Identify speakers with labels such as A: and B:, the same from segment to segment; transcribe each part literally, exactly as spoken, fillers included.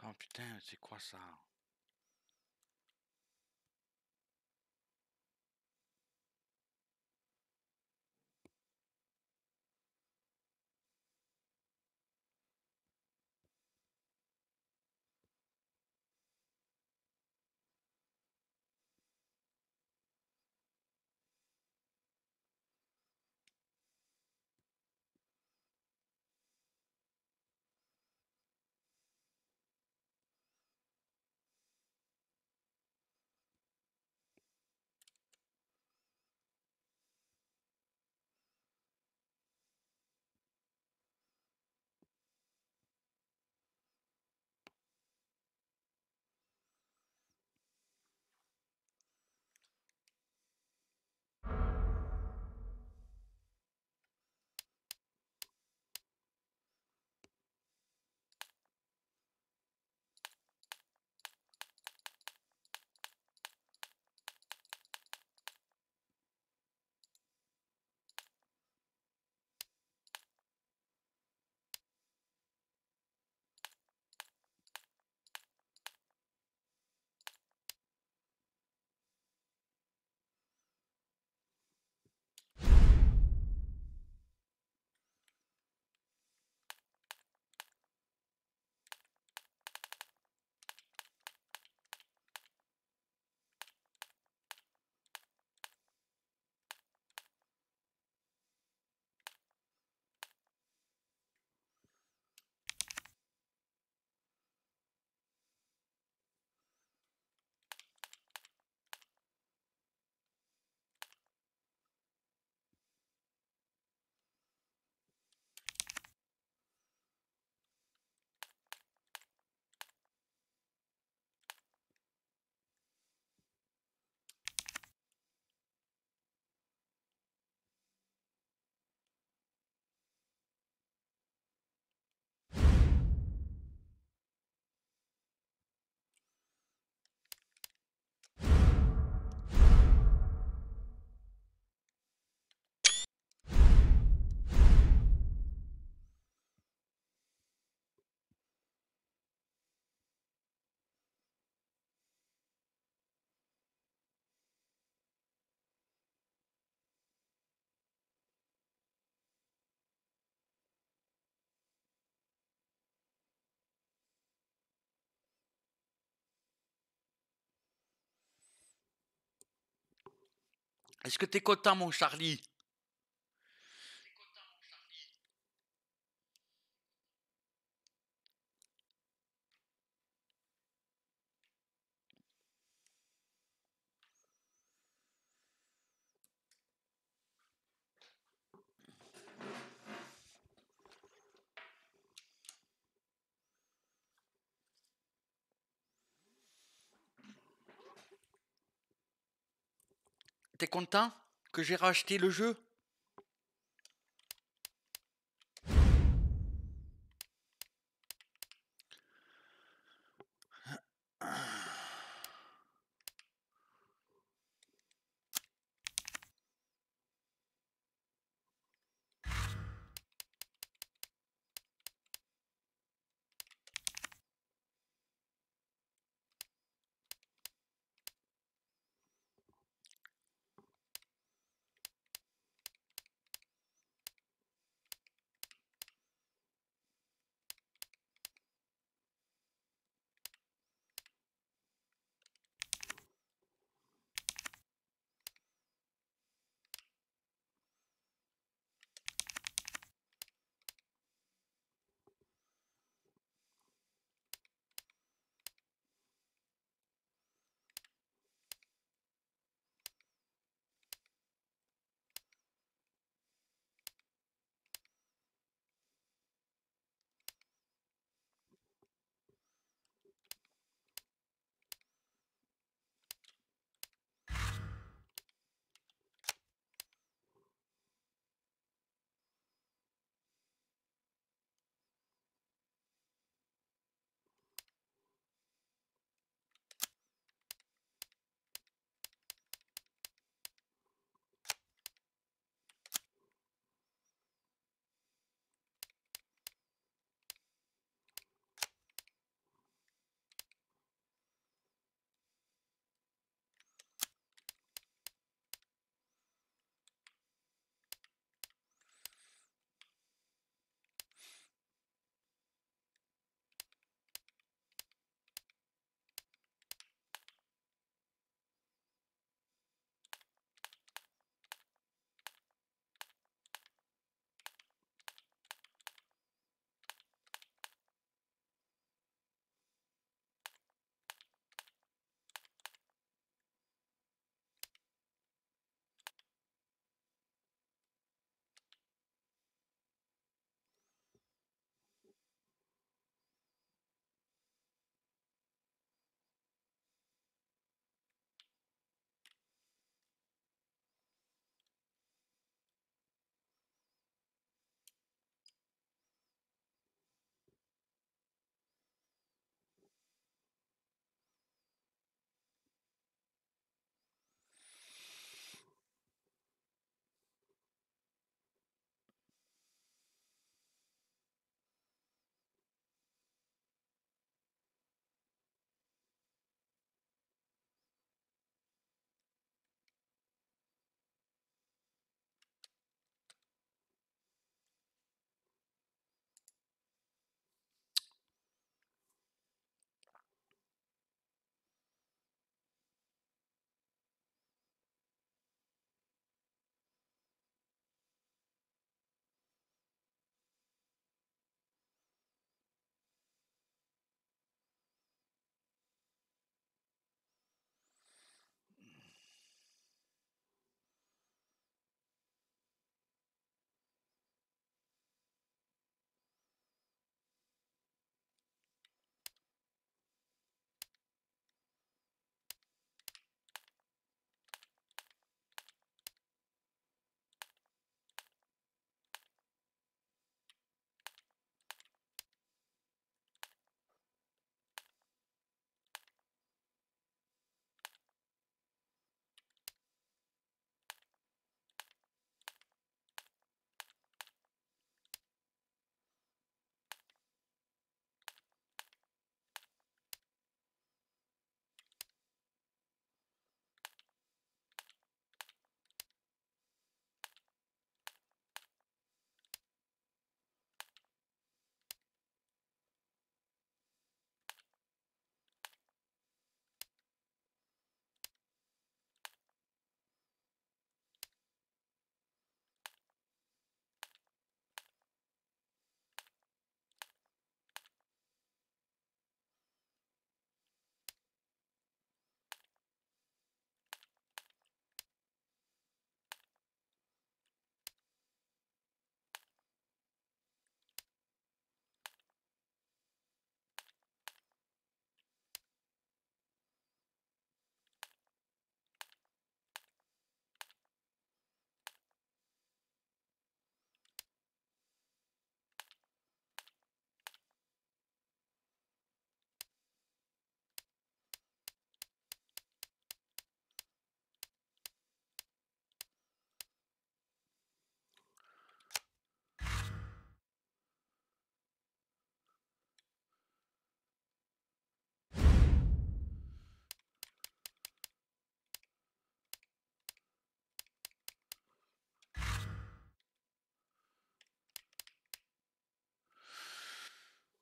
A: Oh putain, c'est quoi ça? Est-ce que t'es content, mon Charlie? T'es content que j'ai racheté le jeu?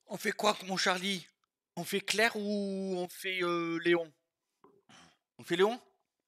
A: On fait quoi, mon Charlie? On fait Claire ou on fait euh, Léon? On fait Léon?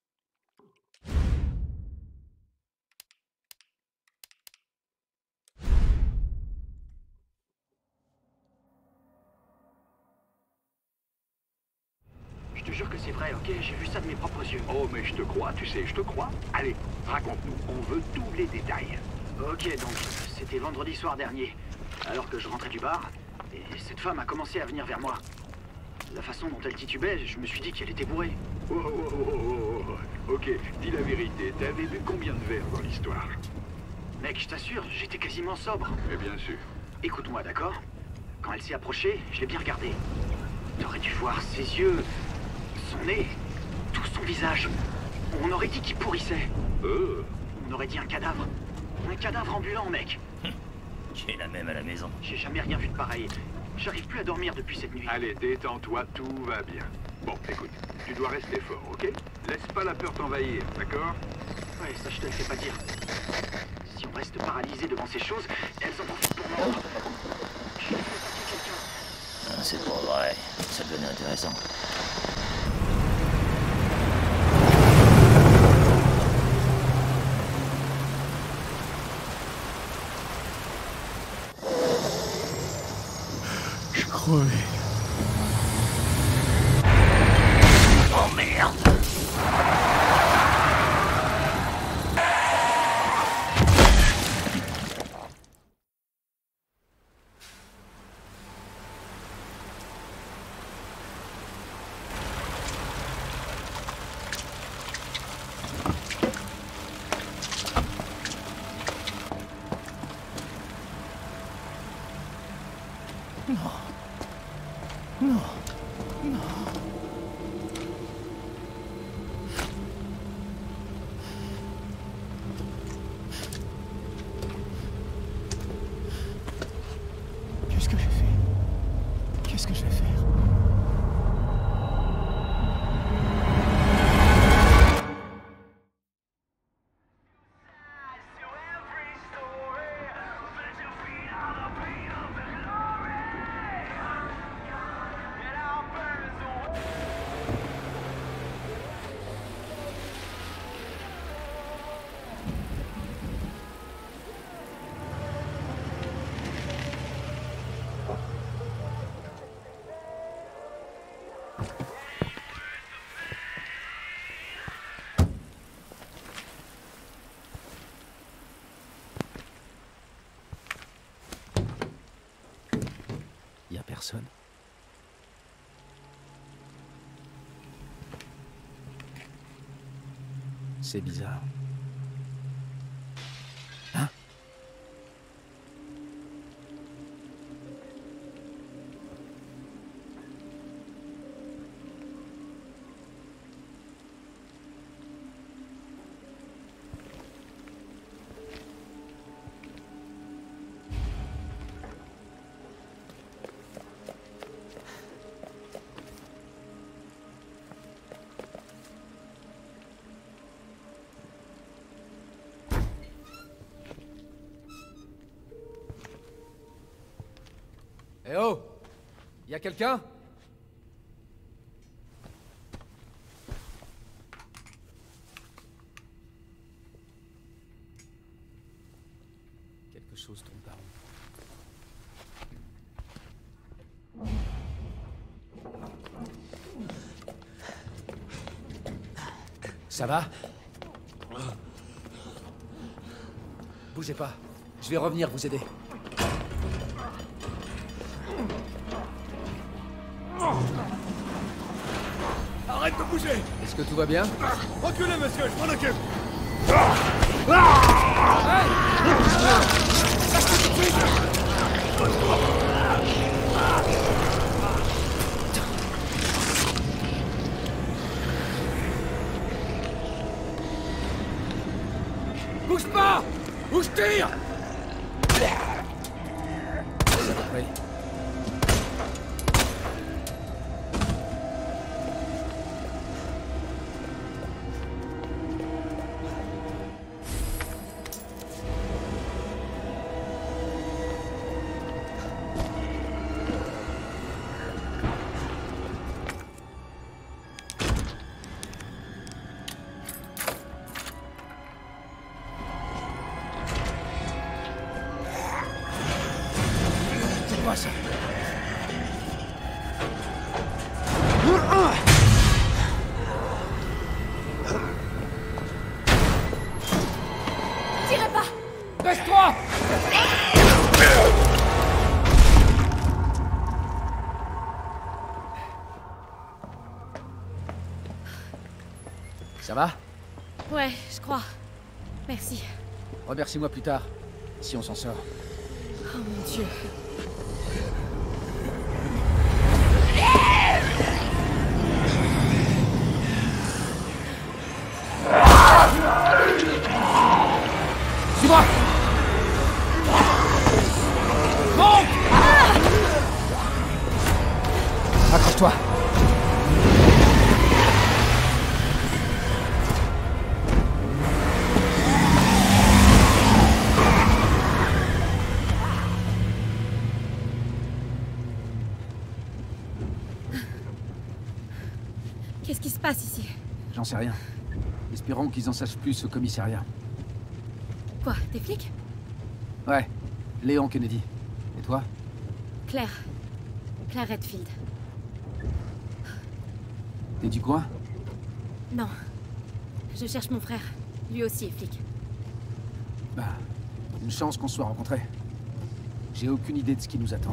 B: Je te jure que c'est vrai, ok? J'ai vu ça de mes propres yeux.
C: Oh, mais je te crois, tu sais, je te crois. Allez, raconte-nous, on veut tous les détails.
B: Ok, donc, c'était vendredi soir dernier, alors que je rentrais du bar, et cette femme a commencé à venir vers moi. La façon dont elle titubait, je me suis dit qu'elle était bourrée.
C: Oh, oh, oh, oh, oh. Ok, dis la vérité, t'avais bu combien de verres dans l'histoire?
B: Mec, je t'assure, j'étais quasiment sobre.
C: Mais bien sûr.
B: Écoute-moi, d'accord? Quand elle s'est approchée, je l'ai bien regardée. T'aurais dû voir ses yeux, son nez, tout son visage. On aurait dit qu'il pourrissait.
C: Euh...
B: On aurait dit un cadavre. Un cadavre ambulant, mec.
D: J'ai la même à la maison.
B: J'ai jamais rien vu de pareil. J'arrive plus à dormir depuis cette nuit.
C: Allez, détends-toi, tout va bien. Bon, écoute, tu dois rester fort, ok? Laisse pas la peur t'envahir, d'accord?
B: Ouais, ça je te le fais pas dire. Si on reste paralysé devant ces choses, elles en profitent pour mordre. Je vais attaquer quelqu'un.
D: Ah, c'est pas vrai. Ça devenait intéressant.
E: Je crevais.
D: Oh merde!
E: Qu'est-ce que j'ai fait? Qu'est-ce que je vais faire? Y a personne. C'est bizarre. Hein?
F: Eh oh! Y a quelqu'un? Quelque chose tourne par où? Ça va? Bougez pas. Je vais revenir vous aider.
E: Arrête de bouger!
F: Est-ce que tout va bien?
E: Reculez, monsieur, je m'en occupe!
F: Bouge pas! Ou je tire! Ça va, oui. Ça va?
G: Ouais, je crois. Merci.
F: Remercie-moi plus tard, si on s'en sort.
G: Oh mon Dieu.
F: Suis-moi! Monte! Accroche-toi!
G: Qu'est-ce qui se passe ici?
F: J'en sais rien. Espérons qu'ils en sachent plus au commissariat.
G: Quoi, des flics?
F: Ouais, Léon Kennedy. Et toi?
G: Claire. Claire Redfield.
F: T'es du coin?
G: Non. Je cherche mon frère. Lui aussi est flic.
F: Bah, une chance qu'on se soit rencontrés. J'ai aucune idée de ce qui nous attend.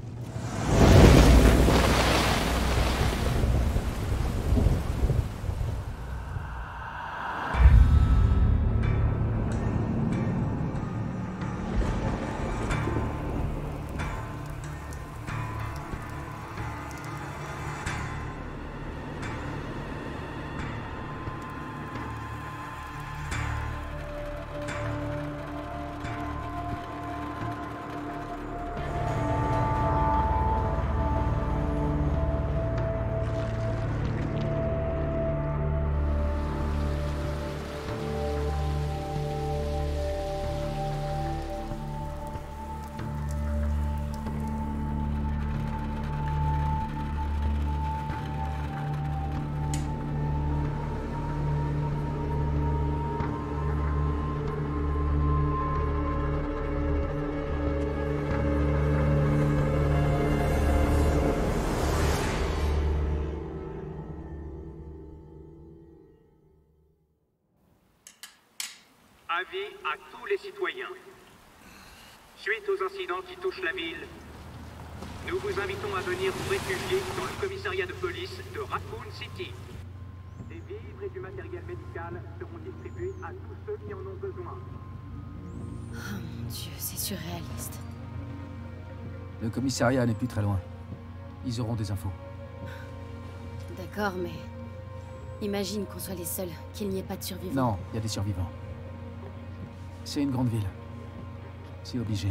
H: Avis à tous les citoyens. Suite aux incidents qui touchent la ville, nous vous invitons à venir vous réfugier dans le commissariat de police de Raccoon City. Des vivres et du matériel médical seront distribués à tous ceux qui en ont besoin.
G: Oh mon Dieu, c'est surréaliste.
F: Le commissariat n'est plus très loin. Ils auront des infos.
G: D'accord, mais... Imagine qu'on soit les seuls, qu'il n'y ait pas de survivants.
F: Non, il y a des survivants. C'est une grande ville. C'est obligé.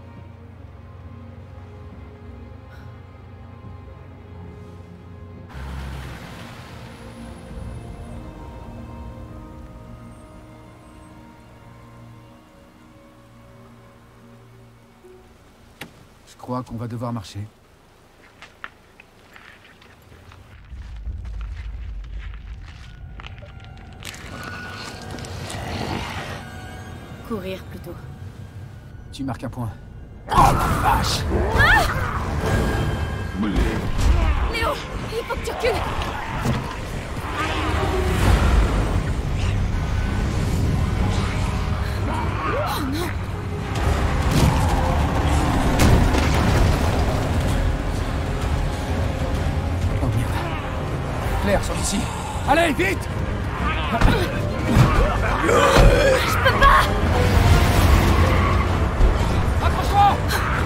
F: Je crois qu'on va devoir marcher.
G: Courir plutôt.
F: Tu marques un point. Oh la vache!
G: Ah! Léo, il faut que tu recules! Oh non!
F: Oh merde. Claire, sors d'ici. Allez, vite!
G: Je peux pas!
F: Accroche-toi!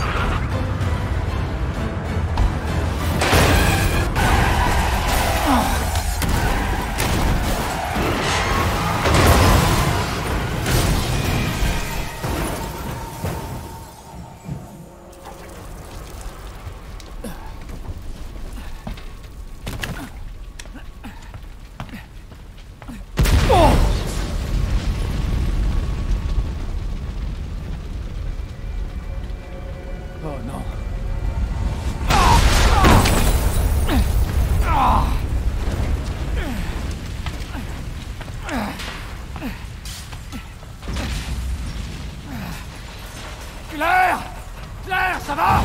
E: Claire! Claire, ça va?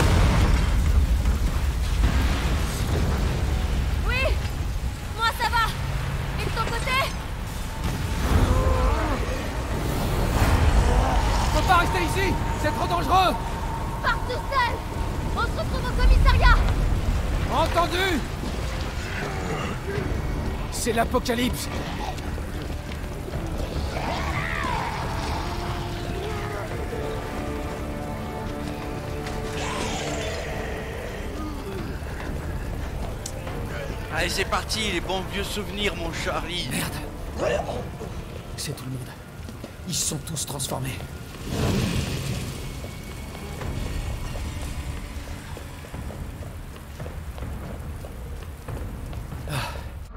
G: Oui! Moi ça va! Et de ton côté?
E: Faut pas rester ici! C'est trop dangereux!
G: Pars tout seul! On se retrouve au commissariat!
E: Entendu! C'est l'apocalypse!
A: Allez, c'est parti, les bons vieux souvenirs, mon Charlie.
E: Merde. C'est tout le monde. Ils se sont tous transformés. Ah.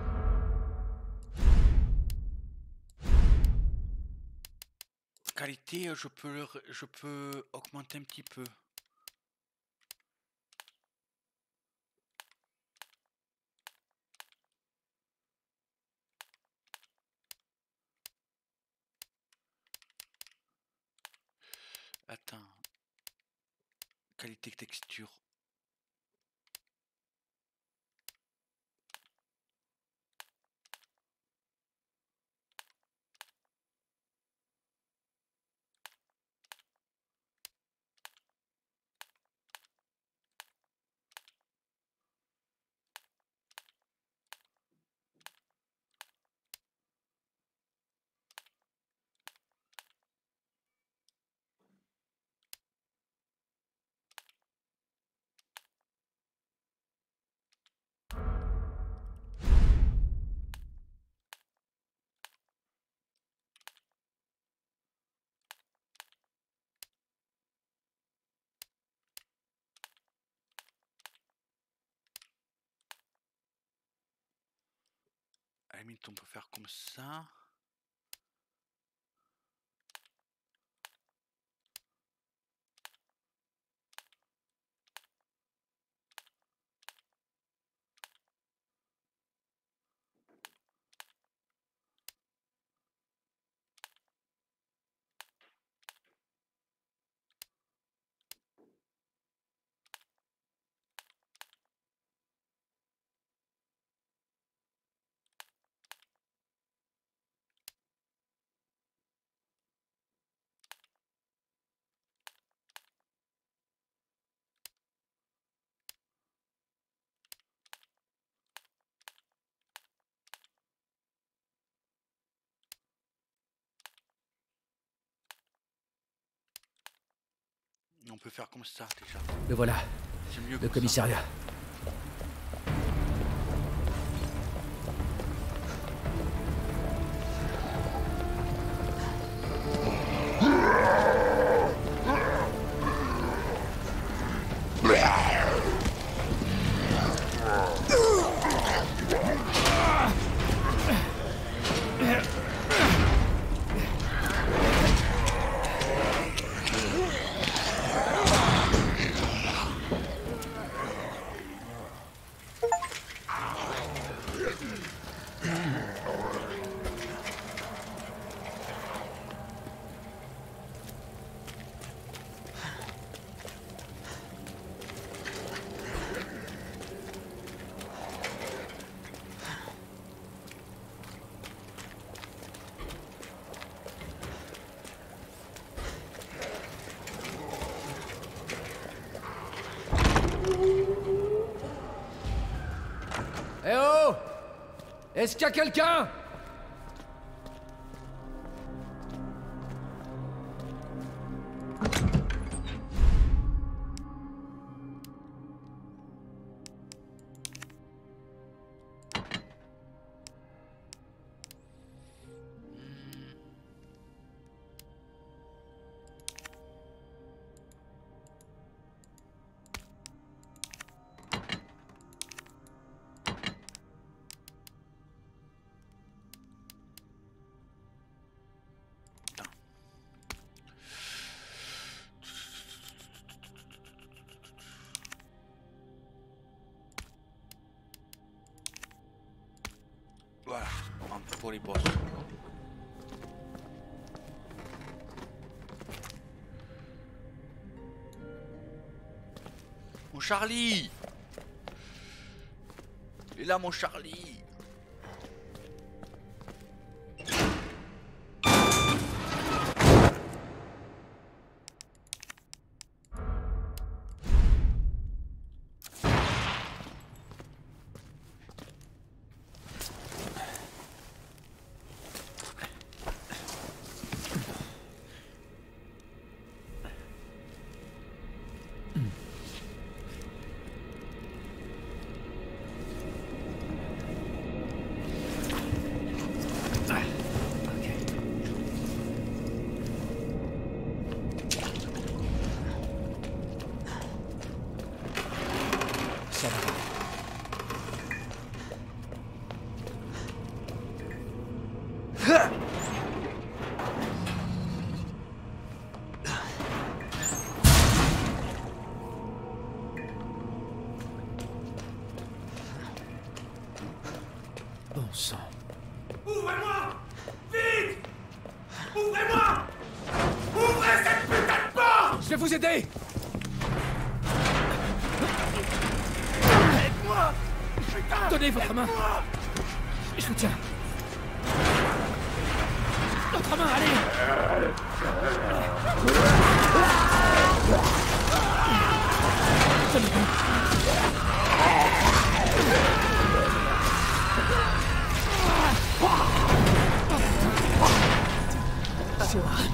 A: Qualité, je peux, le, je peux augmenter un petit peu. Attends. Qualité texture. À la limite, on peut faire comme ça. On peut faire comme ça déjà.
E: Le voilà.
A: C'est mieux
E: Le
A: comme ça.
E: commissariat. Eh oh! Est-ce qu'il y a quelqu'un?
A: Voilà, un peu pour les boss. Mon Charlie! Il est là, mon Charlie!
E: Bon sang.
I: Ouvrez-moi! Vite! Ouvrez-moi! Ouvrez cette putain de porte!
E: Je vais vous aider!
I: Aide-moi! Putain!
E: Donnez votre main! Je vous tiens. L'autre main, allez! C'est horrible.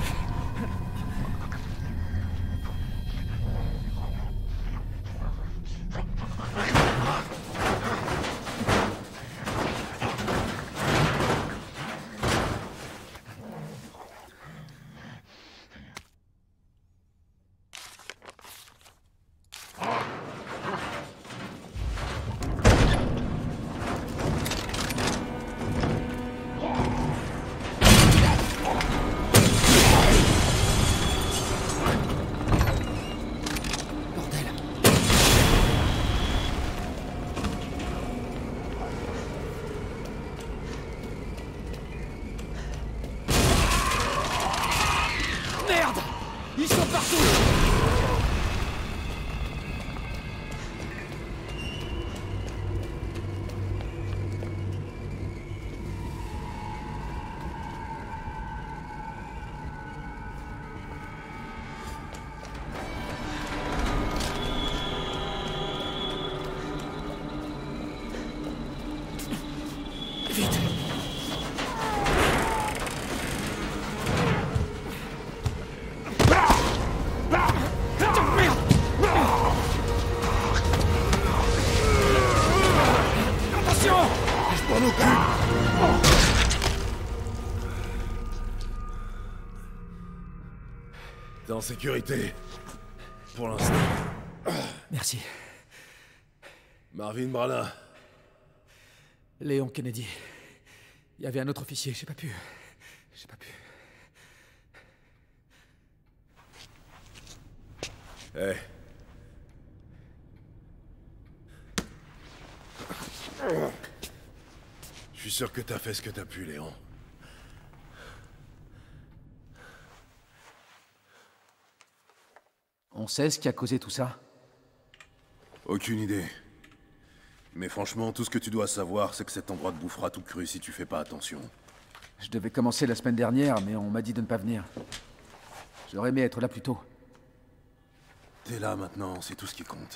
E: Ils sont partout! Vite!
J: T'es en sécurité. Pour l'instant.
E: Merci.
J: Marvin Branagh.
E: Léon Kennedy. Il y avait un autre officier, j'ai pas pu. J'ai pas pu.
J: Hé. Je suis sûr que t'as fait ce que t'as pu, Léon.
F: On sait ce qui a causé tout ça?
J: Aucune idée. Mais franchement, tout ce que tu dois savoir, c'est que cet endroit te bouffera tout cru si tu fais pas attention.
F: Je devais commencer la semaine dernière, mais on m'a dit de ne pas venir. J'aurais aimé être là plus tôt.
J: T'es là maintenant, c'est tout ce qui compte.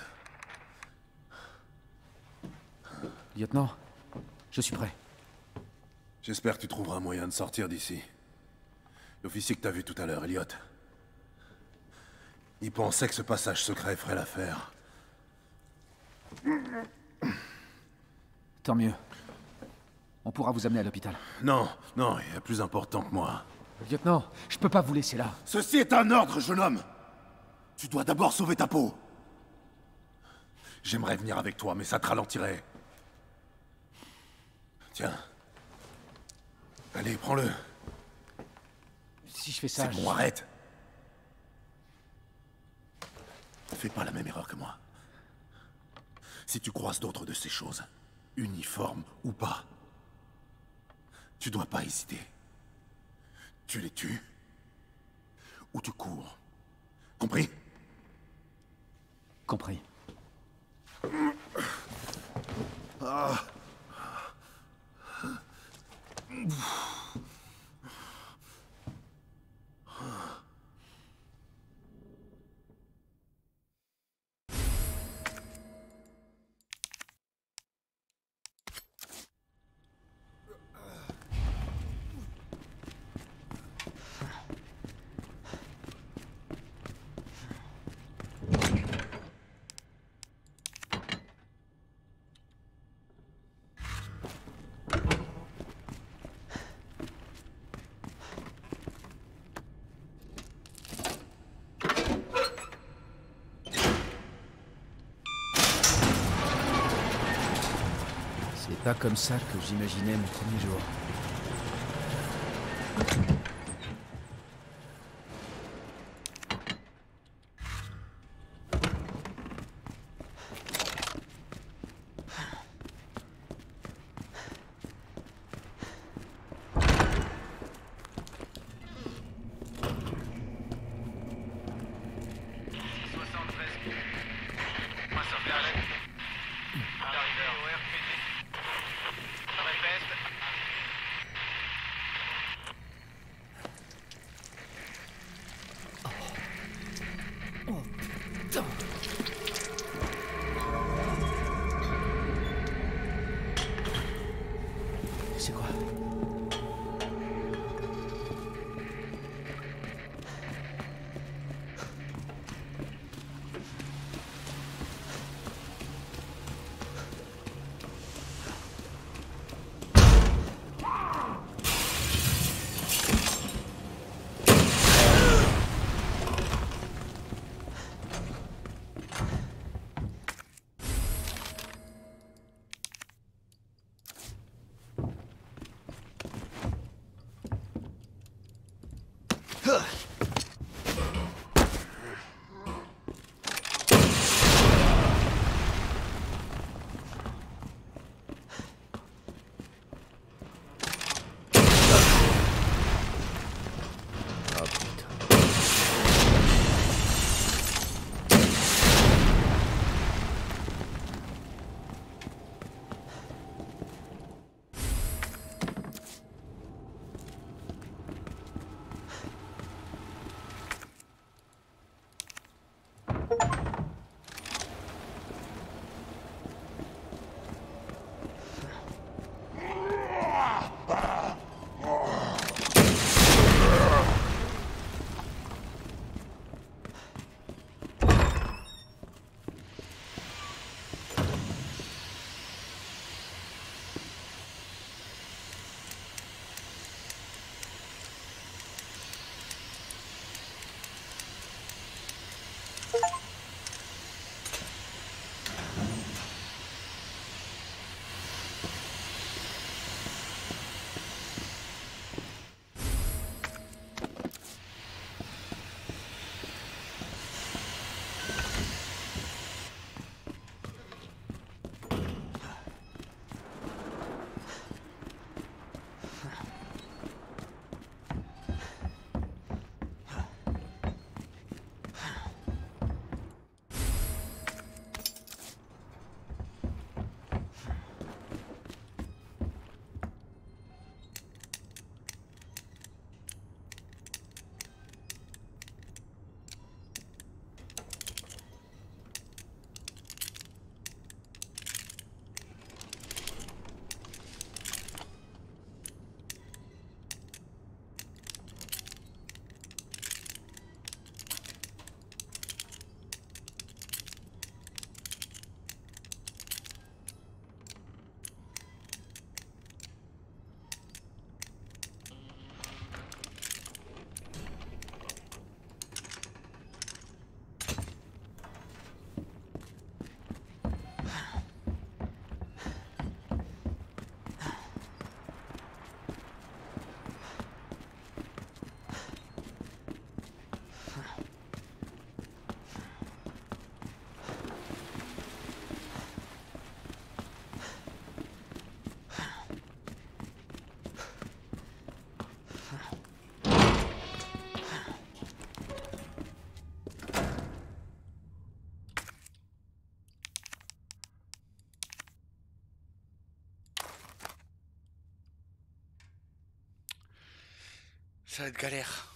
F: Lieutenant, je suis prêt.
J: J'espère que tu trouveras un moyen de sortir d'ici. L'officier que t'as vu tout à l'heure, Elliot. Il pensait que ce passage secret ferait l'affaire.
F: Tant mieux. On pourra vous amener à l'hôpital.
J: Non, non, il y a plus important que moi.
F: Lieutenant, je peux pas vous laisser là.
J: Ceci est un ordre, jeune homme. Tu dois d'abord sauver ta peau. J'aimerais venir avec toi, mais ça te ralentirait. Tiens. Allez, prends-le.
F: Si je fais ça...
J: C'est bon, arrête. Fais pas la même erreur que moi. Si tu croises d'autres de ces choses, uniformes ou pas, tu dois pas hésiter. Tu les tues, ou tu cours. Compris?
F: Compris.
J: Ah.
E: C'est pas comme ça que j'imaginais mon premier jour.
A: Ça va être galère.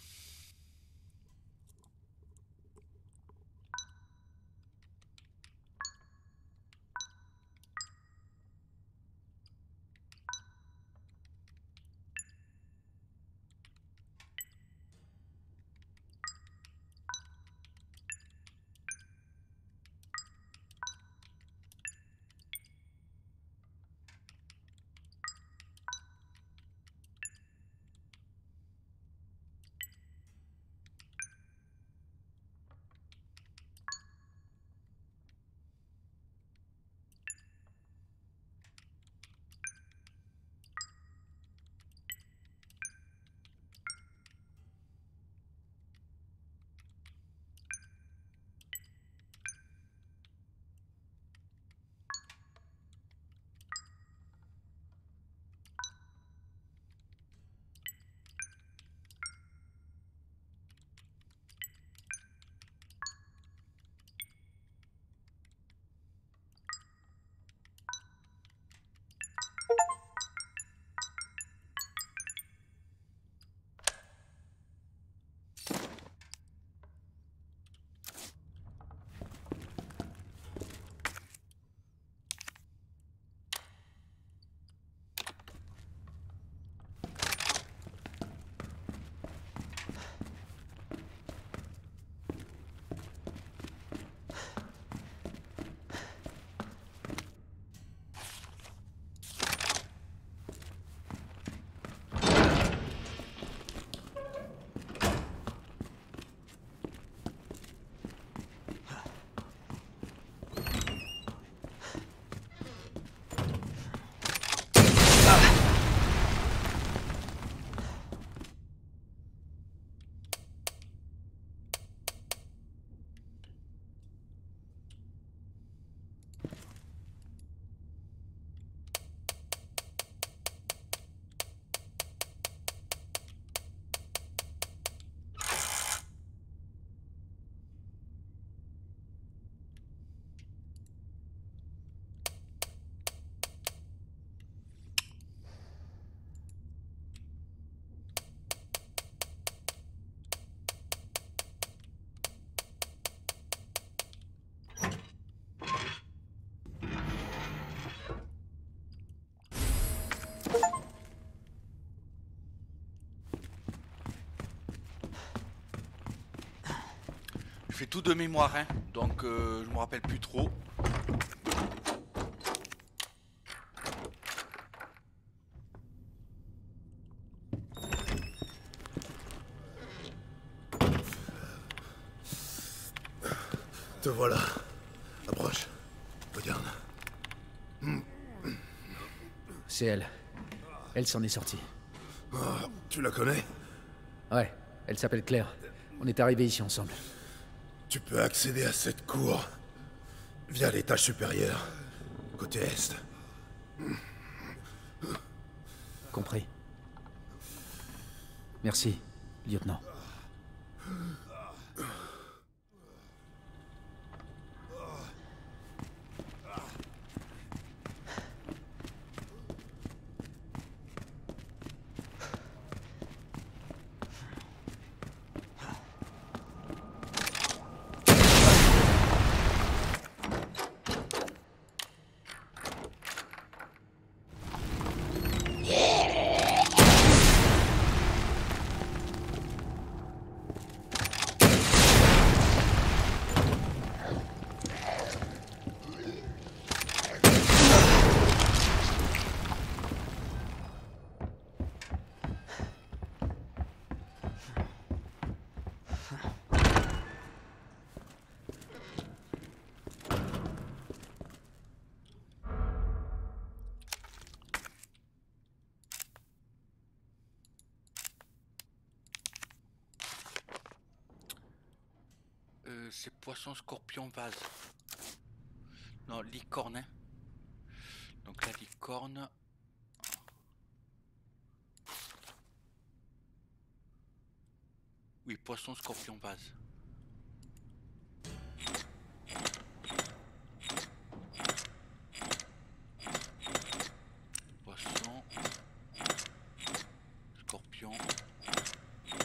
A: Je fais tout de mémoire, hein, donc euh, je me rappelle plus trop.
J: Te voilà. Approche. Regarde.
E: C'est elle. Elle s'en est sortie.
J: Oh, tu la connais?
E: Ouais, elle s'appelle Claire. On est arrivés ici ensemble.
J: Tu peux accéder à cette cour via l'étage supérieur, côté est.
E: Compris. Merci, lieutenant.
A: C'est poisson, scorpion, vase. Non, licorne. Hein. Donc la licorne. Oui, poisson, scorpion, vase. Poisson, scorpion,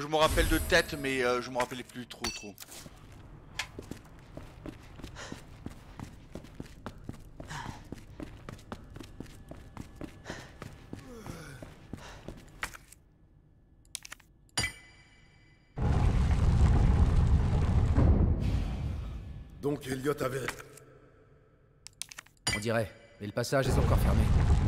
A: Je me rappelle de tête, mais euh, je me rappelais plus trop trop.
J: Donc Elliot avait...
F: On dirait, mais le passage est encore fermé.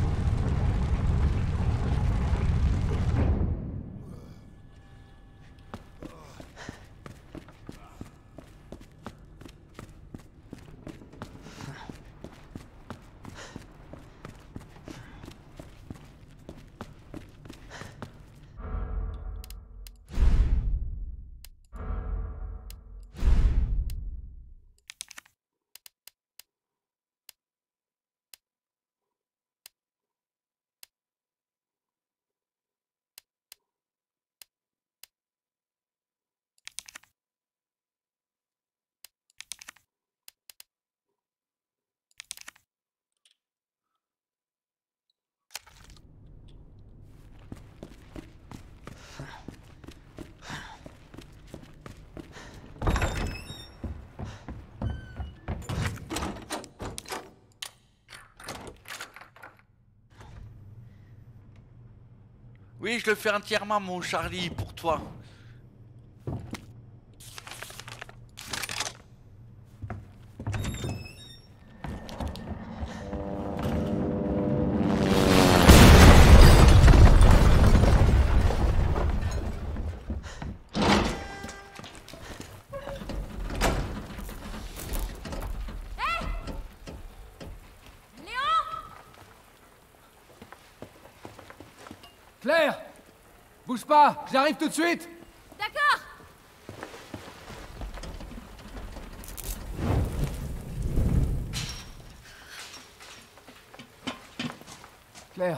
A: Oui, je le fais entièrement, mon Charlie, pour toi.
F: Claire! Bouge pas, j'arrive tout de suite!
G: D'accord!
F: Claire,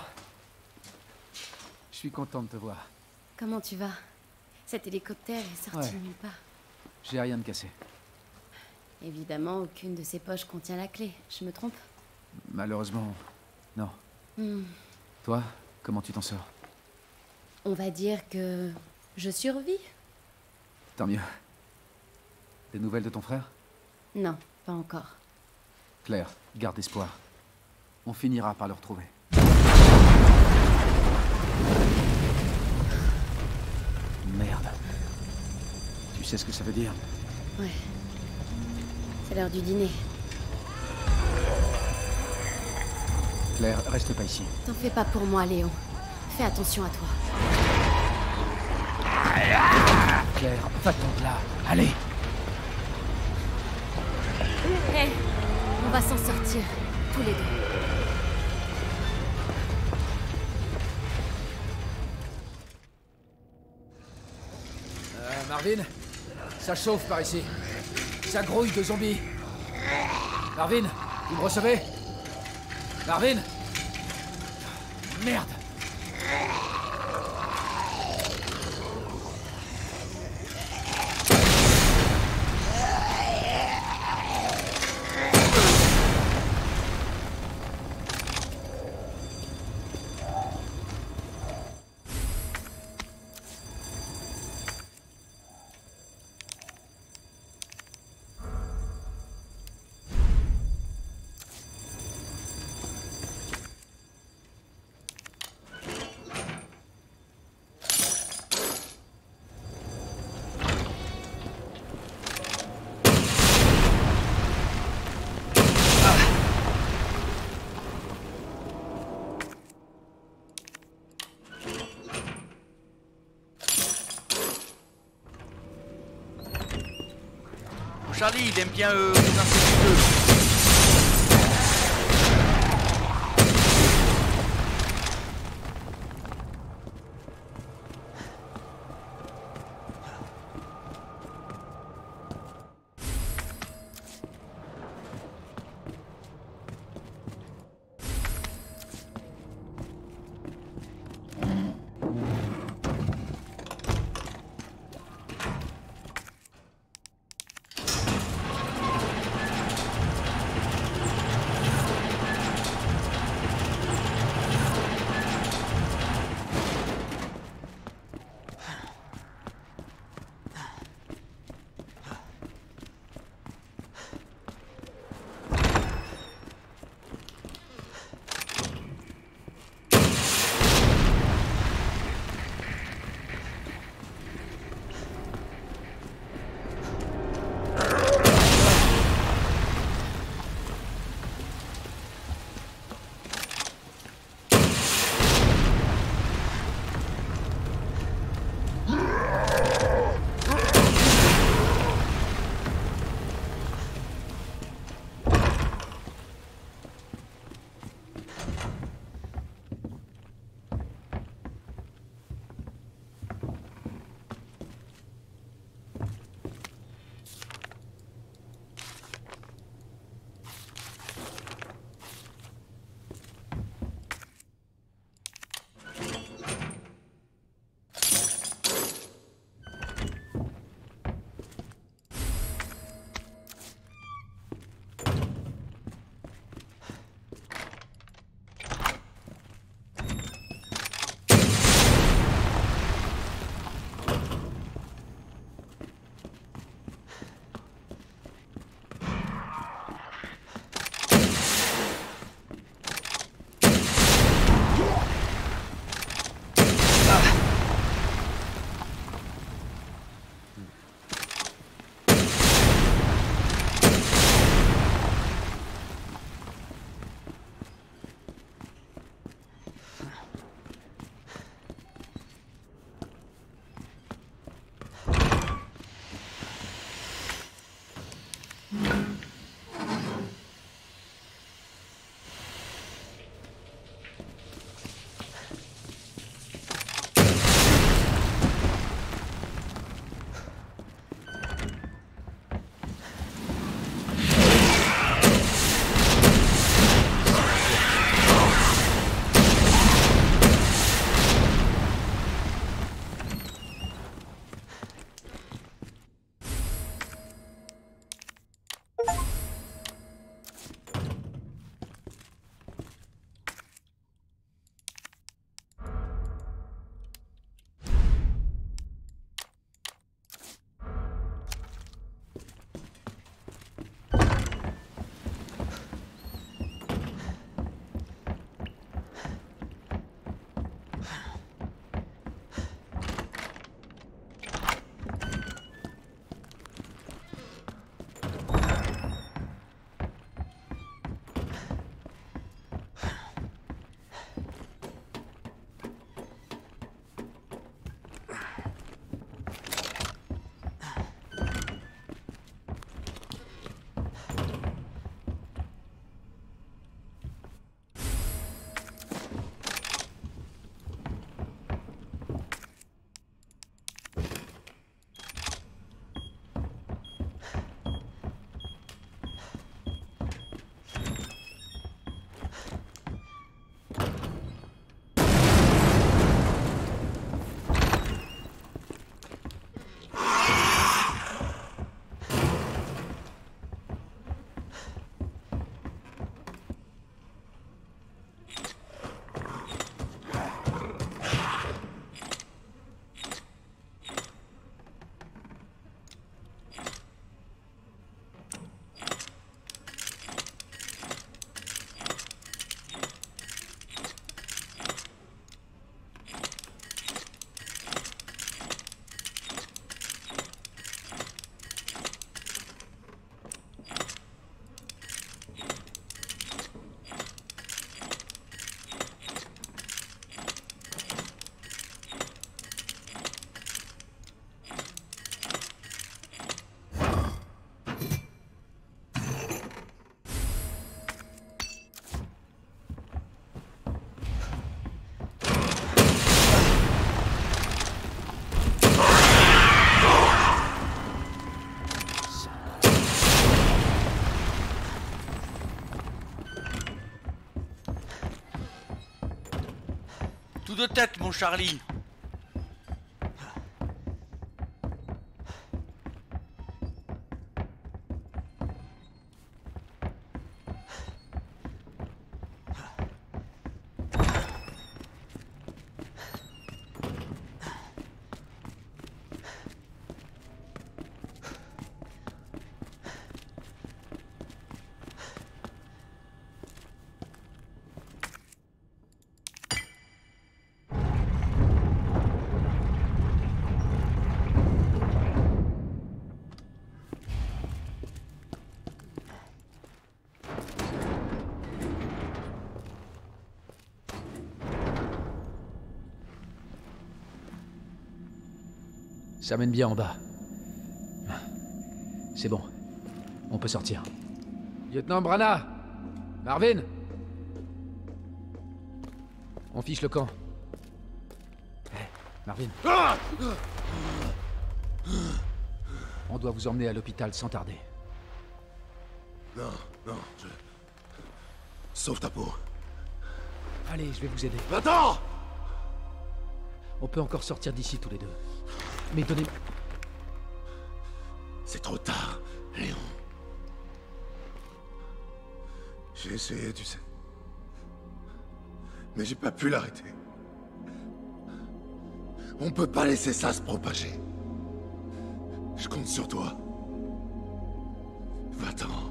F: je suis content de te voir.
G: Comment tu vas? Cet hélicoptère est sorti
F: Ouais.
G: de nulle part.
F: J'ai rien de cassé.
G: Évidemment, aucune de ces poches contient la clé. Je me trompe?
F: Malheureusement, non.
G: Hmm.
F: Toi, comment tu t'en sors?
G: On va dire que je survis?
F: Tant mieux. Des nouvelles de ton frère?
G: Non, pas encore.
F: Claire, garde espoir. On finira par le retrouver. Merde. Tu sais ce que ça veut dire?
G: Ouais. C'est l'heure du dîner.
F: Claire, reste pas ici.
G: T'en fais pas pour moi, Léon. Fais attention à toi.
F: Claire, va-t'en de là. Allez!
G: Hé, on va s'en sortir, tous les deux.
E: Euh, Marvin? Ça chauffe par ici. Ça grouille de zombies. Marvin, vous me recevez? Marvin? Merde!
A: Charlie, il aime bien euh, les insectes. coup de tête, mon Charlie.
E: Ça mène bien en bas. C'est bon. On peut sortir. Lieutenant Brana! Marvin! On fiche le camp. Hey, Marvin.
J: Ah!
E: On doit vous emmener à l'hôpital sans tarder.
J: Non, non, je... Sauve ta peau.
E: Allez, je vais vous aider.
J: Attends!
E: On peut encore sortir d'ici tous les deux. Mais donnez...
J: C'est trop tard, Léon. J'ai essayé, tu sais. Mais j'ai pas pu l'arrêter. On peut pas laisser ça se propager. Je compte sur toi. Va-t'en.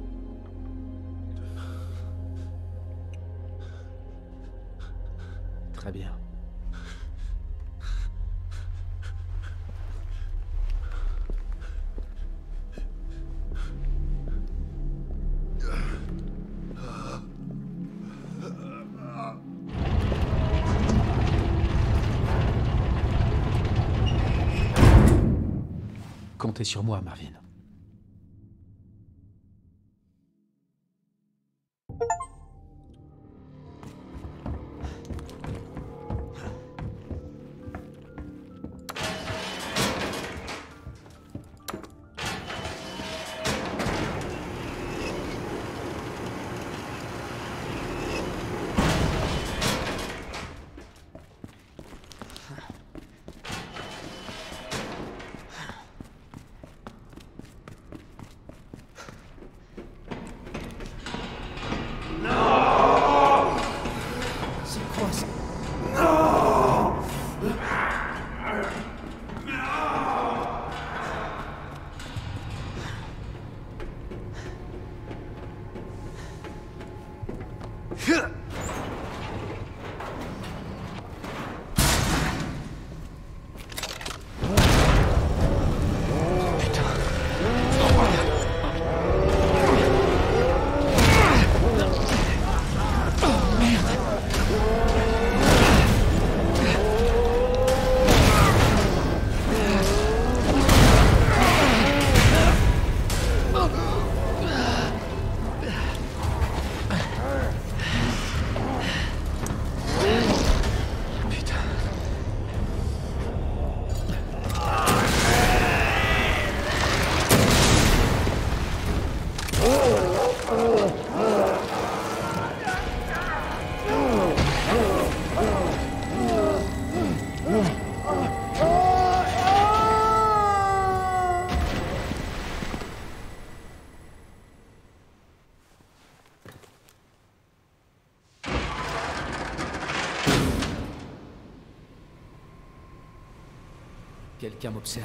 E: Très bien. Comptez sur moi, Marvin. Quelqu'un m'observe.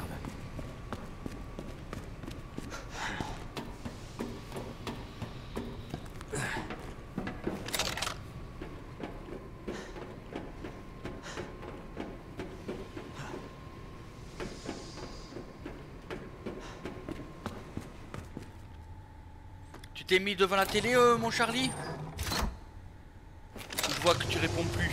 A: Tu t'es mis devant la télé, euh, mon Charlie? Je vois que tu réponds plus.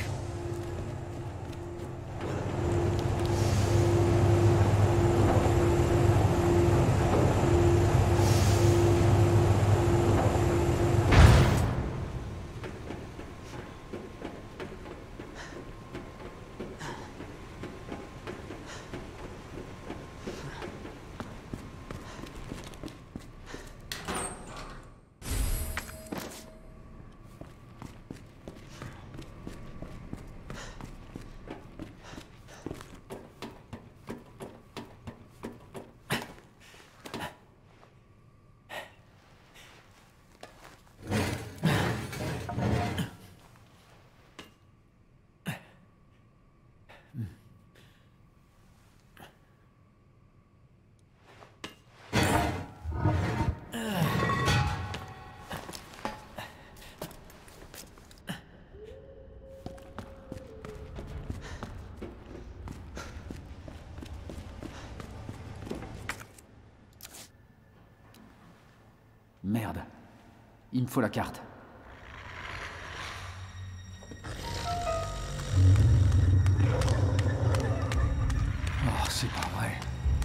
F: Merde. Il me faut la carte. Oh, c'est pas vrai.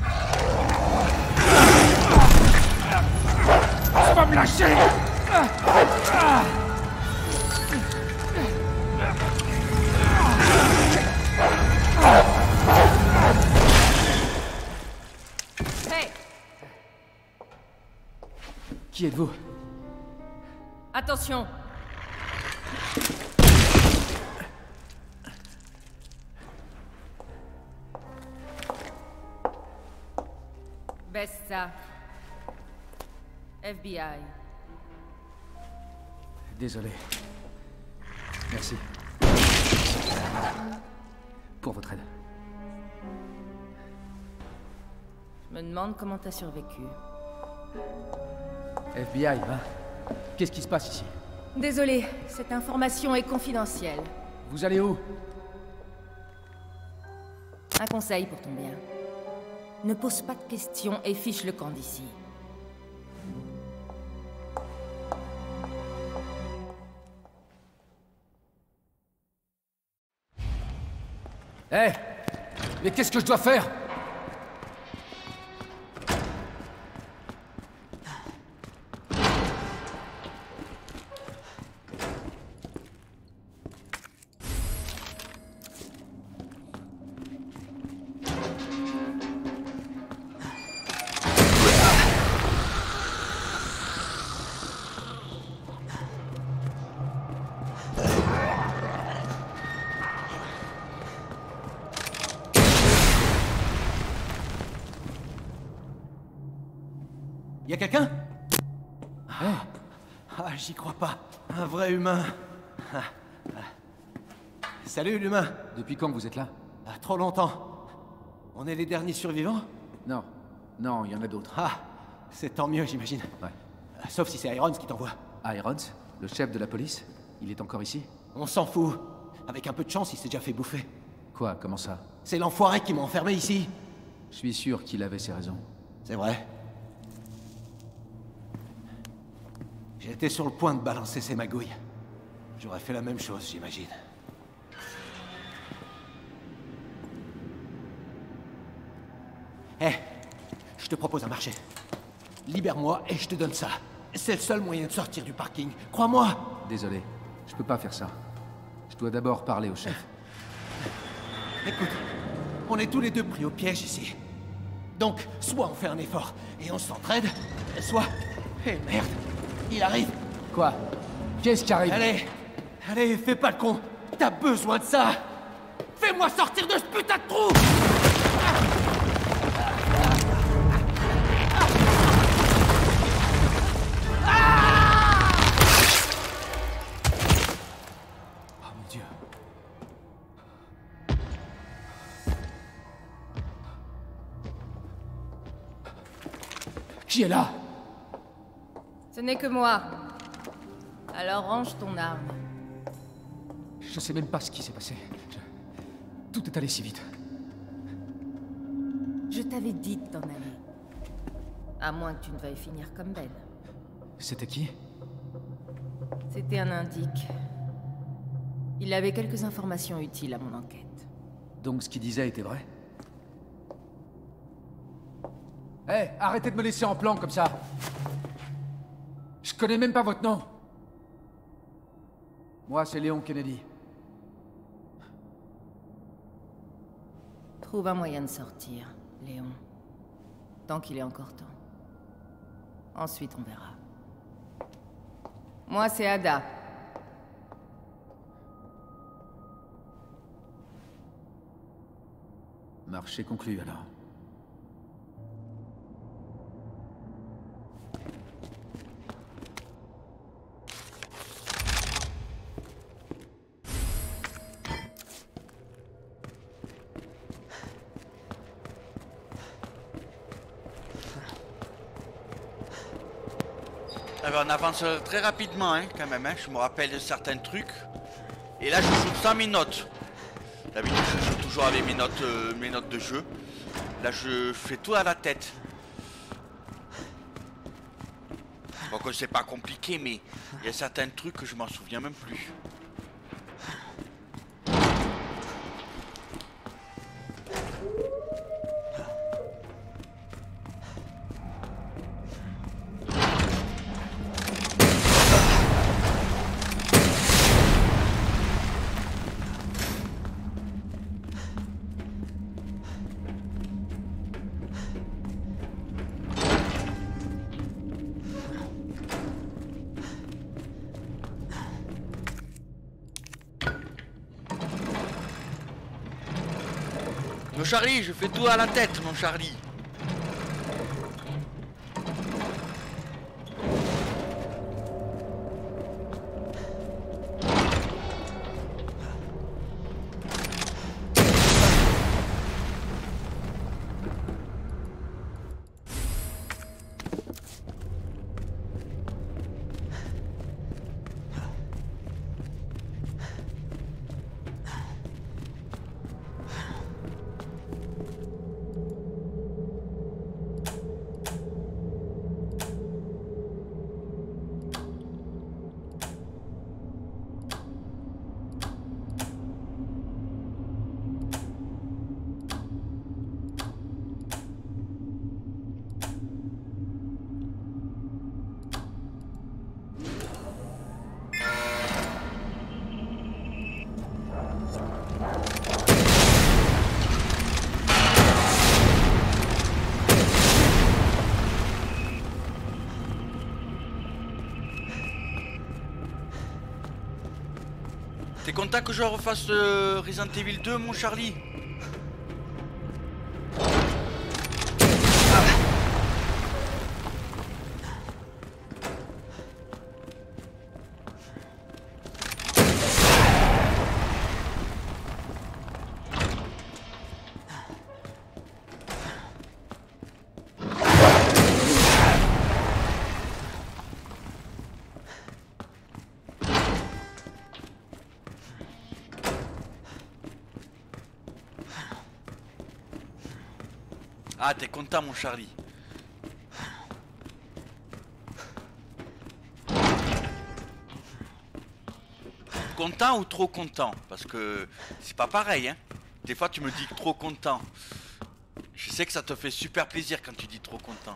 F: Tu vas me lâcher!
K: Hey!
F: Qui êtes-vous?
K: Attention! Baisse ça. F B I.
F: Désolé. Merci. Pour votre aide.
K: Je me demande comment t'as survécu.
F: F B I, hein? Qu'est-ce qui se passe ici?
K: Désolé, cette information est confidentielle.
F: Vous allez où?
K: Un conseil pour ton bien. Ne pose pas de questions et fiche le camp d'ici.
F: Hé! Hey, mais qu'est-ce que je dois faire?
L: Y'a quelqu'un? Ah, ah j'y crois pas. Un vrai humain. Ah, ah. Salut l'humain.
F: Depuis quand vous êtes là?
L: Ah, trop longtemps. On est les derniers survivants?
F: Non. Non, il y en a d'autres.
L: Ah, c'est tant mieux, j'imagine.
F: Ouais.
L: Sauf si c'est Irons qui t'envoie.
F: Irons? Le chef de la police? Il est encore ici?
L: On s'en fout. Avec un peu de chance, il s'est déjà fait bouffer.
F: Quoi? Comment ça?
L: C'est l'enfoiré qui m'a enfermé ici.
F: Je suis sûr qu'il avait ses raisons.
L: C'est vrai. J'étais sur le point de balancer ses magouilles. J'aurais fait la même chose, j'imagine. Hé, hey, je te propose un marché. Libère-moi et je te donne ça. C'est le seul moyen de sortir du parking. Crois-moi.
F: Désolé, je peux pas faire ça. Je dois d'abord parler au chef.
L: Écoute, on est tous les deux pris au piège ici. Donc, soit on fait un effort et on s'entraide, soit... Eh merde, il arrive.
F: Quoi? Qu'est-ce qui arrive?
L: Allez, allez, fais pas le con. T'as besoin de ça. Fais-moi sortir de ce putain de trou.
F: Oh mon Dieu. Qui est là?
K: Ce n'est que moi. Alors range ton arme.
F: Je sais même pas ce qui s'est passé. Je... Tout est allé si vite.
K: Je t'avais dit de t'en aller. À moins que tu ne veuilles finir comme Ben.
F: C'était qui?
K: C'était un indique. Il avait quelques informations utiles à mon enquête.
F: Donc ce qu'il disait était vrai? Hé, hey, arrêtez de me laisser en plan comme ça. Je connais même pas votre nom. Moi, c'est Léon Kennedy.
K: Trouve un moyen de sortir, Léon. Tant qu'il est encore temps. Ensuite, on verra. Moi, c'est Ada.
F: Marché conclu, alors.
A: Alors on avance très rapidement hein, quand même, hein. Je me rappelle de certains trucs. Et là je joue sans mes notes. D'habitude je joue toujours avec mes notes, euh, mes notes de jeu. Là je fais tout à la tête. Bon, que c'est pas compliqué, mais il y a certains trucs que je m'en souviens même plus. Mon Charlie, je fais tout à la tête, mon Charlie. T'es content que je refasse euh, Resident Evil deux, mon Charlie? Ah, t'es content, mon Charlie? Content ou trop content? Parce que c'est pas pareil, hein. Des fois, tu me dis trop content. Je sais que ça te fait super plaisir quand tu dis trop content.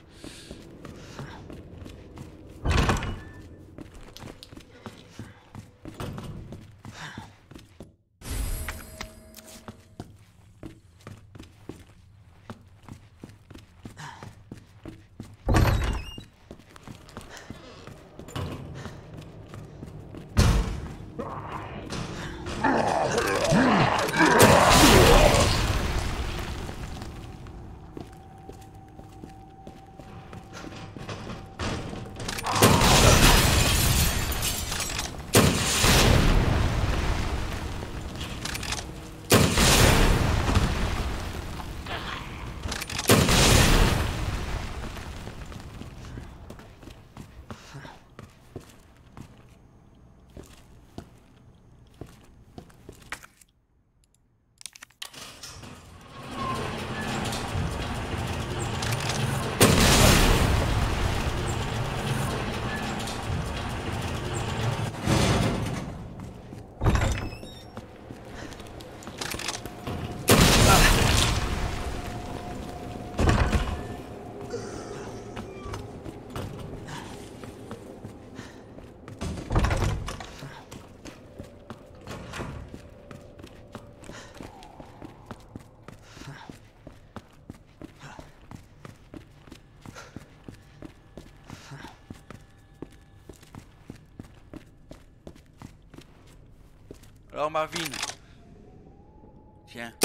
A: Alors Marvin, tiens.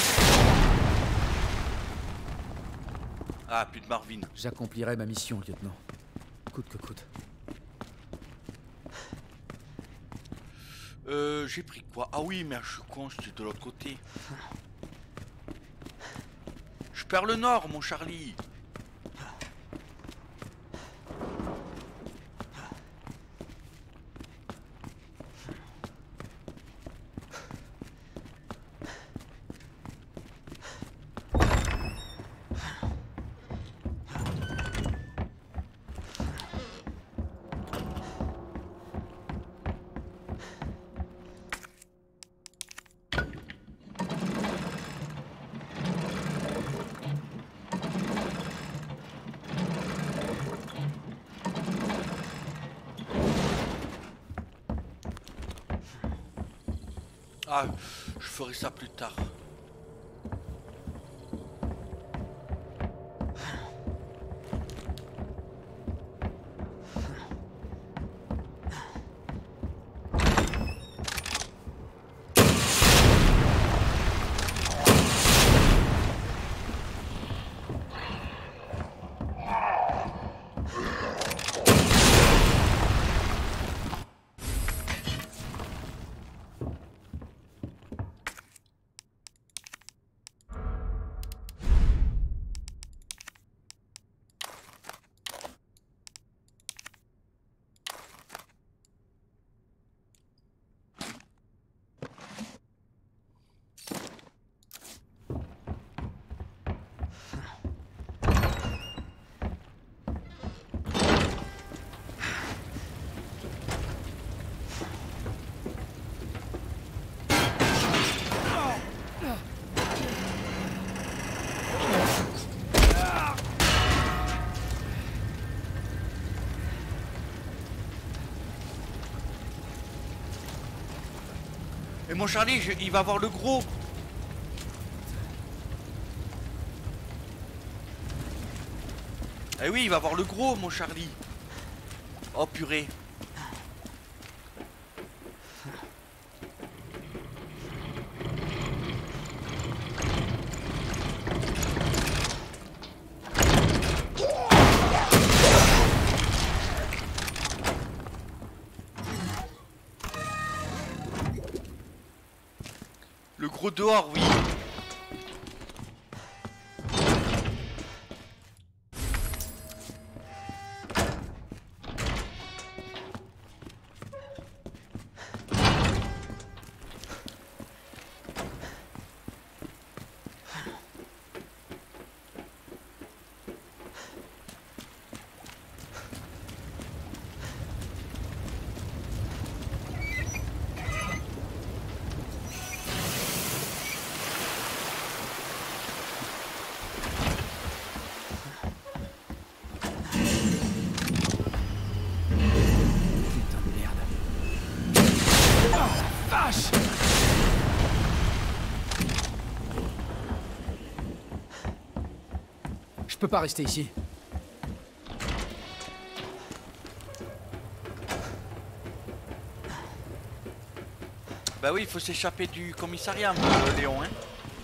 A: Ah, plus de Marvin.
F: J'accomplirai ma mission, lieutenant. Coûte que coûte.
A: Euh, j'ai pris quoi? Ah oui, mais je suis con, je suis de l'autre côté. Je perds le nord, mon Charlie. Ah, je ferai ça plus tard. Et mon Charlie, je, il va voir le gros. Eh oui, il va voir le gros, mon Charlie. Oh purée. Le gros dehors, oui.
E: Je peux pas rester ici.
A: Bah oui, il faut s'échapper du commissariat, euh, Léon, hein.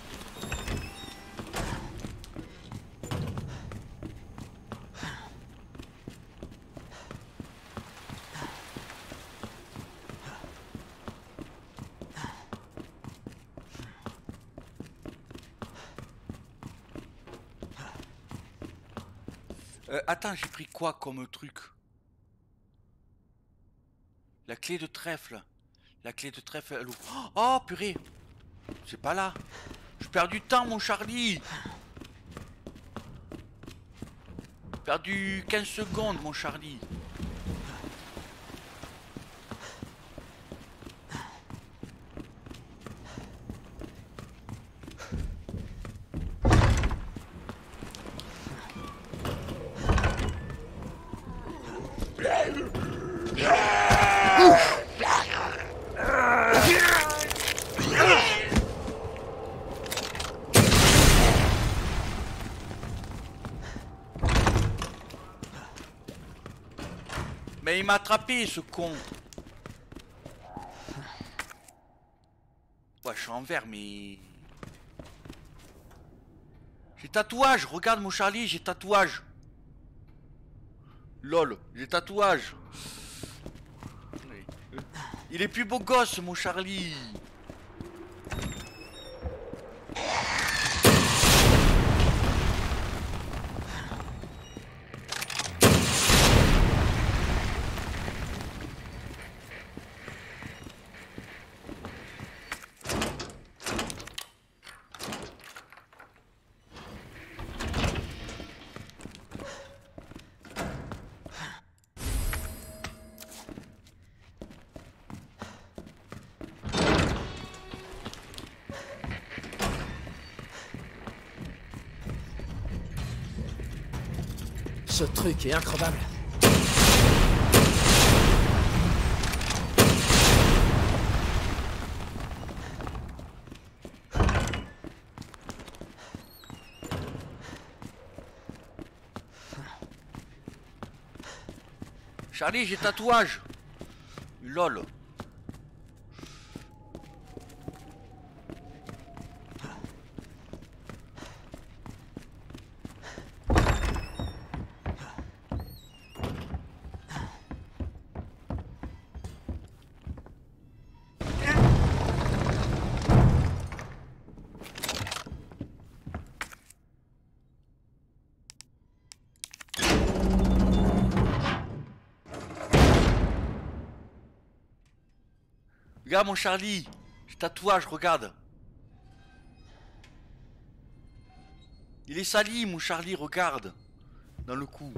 A: Euh, attends, j'ai pris quoi comme truc? La clé de trèfle. La clé de trèfle, elle ouvre. Oh purée! C'est pas là. Je perds du temps, mon Charlie. J'ai perdu quinze secondes, mon Charlie. Mais il m'a attrapé, ce con. Ouais, je suis en vert, mais... J'ai tatouage, regarde mon Charlie, j'ai tatouage. Lol, j'ai tatouage. Il est plus beau gosse, mon Charlie.
E: Ce truc est incroyable.
A: Charlie, j'ai tatouage. Lol. Regarde mon Charlie, j'ai tatouage, regarde. Il est sali mon Charlie, regarde. Dans le cou.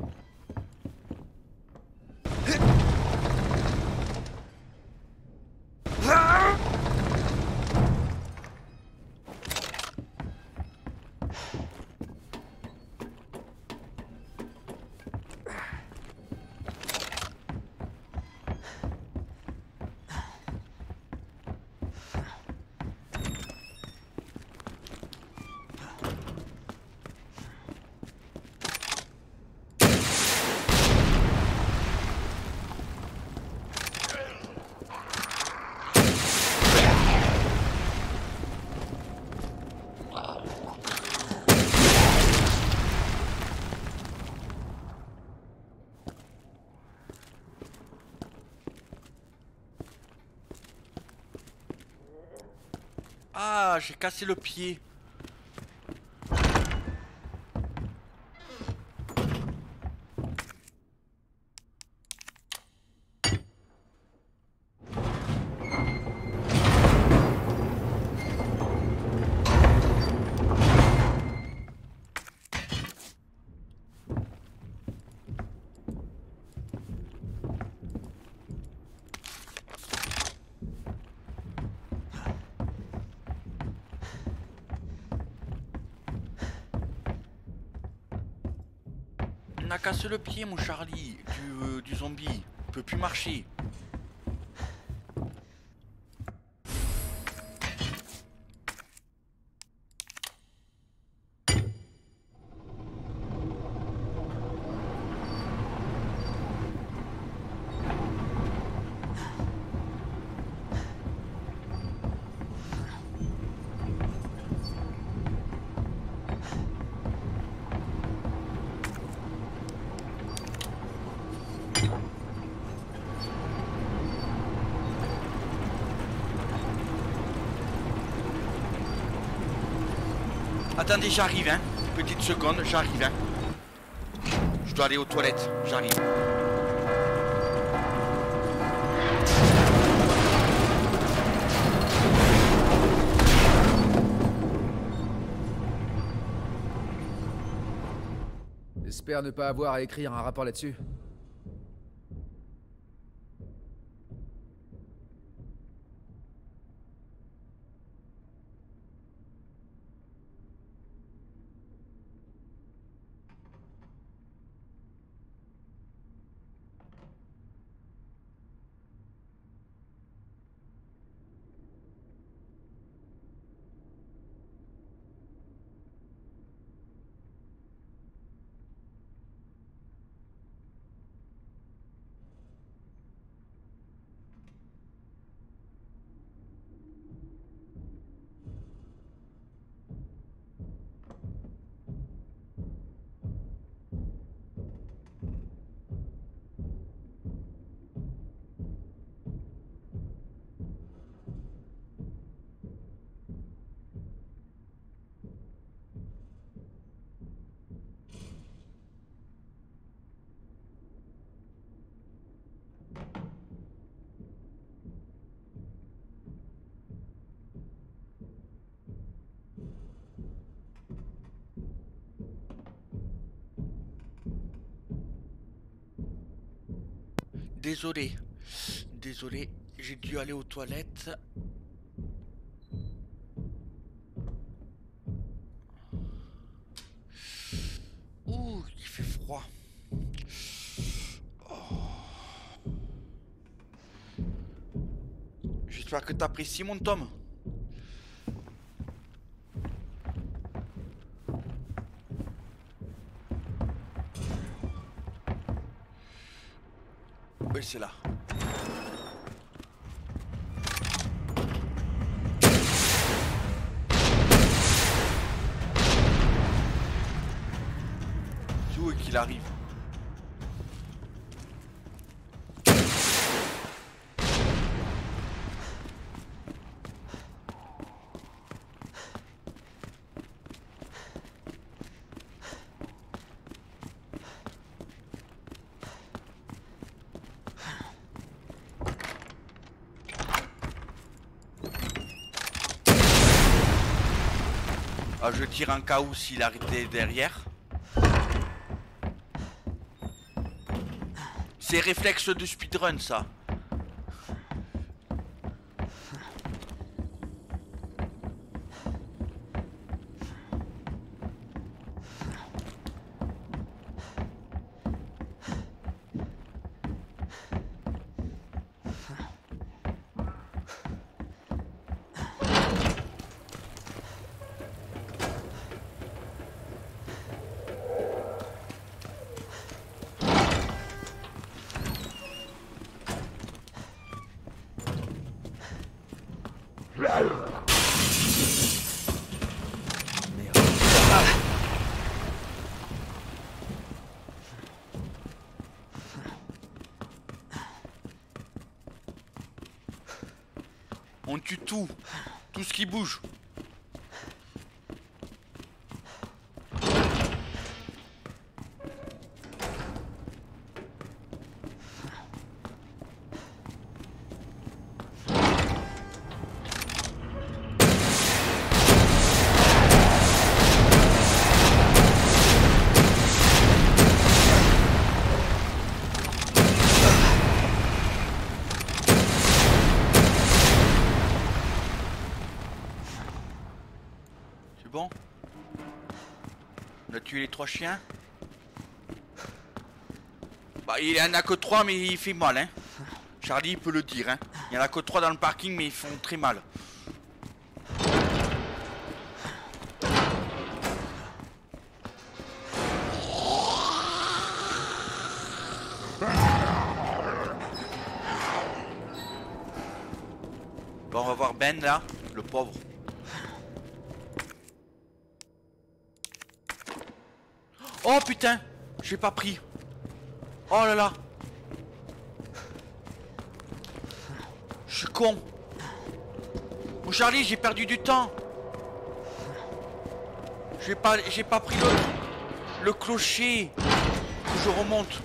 A: Ah, j'ai cassé le pied. On a cassé le pied mon Charlie du, euh, du zombie. Il peut plus marcher. Attendez, j'arrive, hein. Petite seconde, j'arrive, hein. Je dois aller aux toilettes, j'arrive.
E: J'espère ne pas avoir à écrire un rapport là-dessus.
A: Désolé. Désolé, j'ai dû aller aux toilettes. Ouh, il fait froid. Oh. J'espère que t'apprécies mon tome. Oui, c'est là. C'est où qu'il arrive? Ah, je tire un cas où s'il arrêtait derrière. C'est réflexe de speedrun ça. On tue tout, tout ce qui bouge. Bon, on a tué les trois chiens. Bah, il en a que trois, mais il fait mal, hein. Charlie peut le dire, hein. Il y en a que trois dans le parking, mais ils font très mal. Bon, on va voir Ben là, le pauvre. Oh putain, j'ai pas pris. Oh là là. Je suis con. Oh Charlie, j'ai perdu du temps. J'ai pas, j'ai pas pris le, le clocher. Faut que je remonte.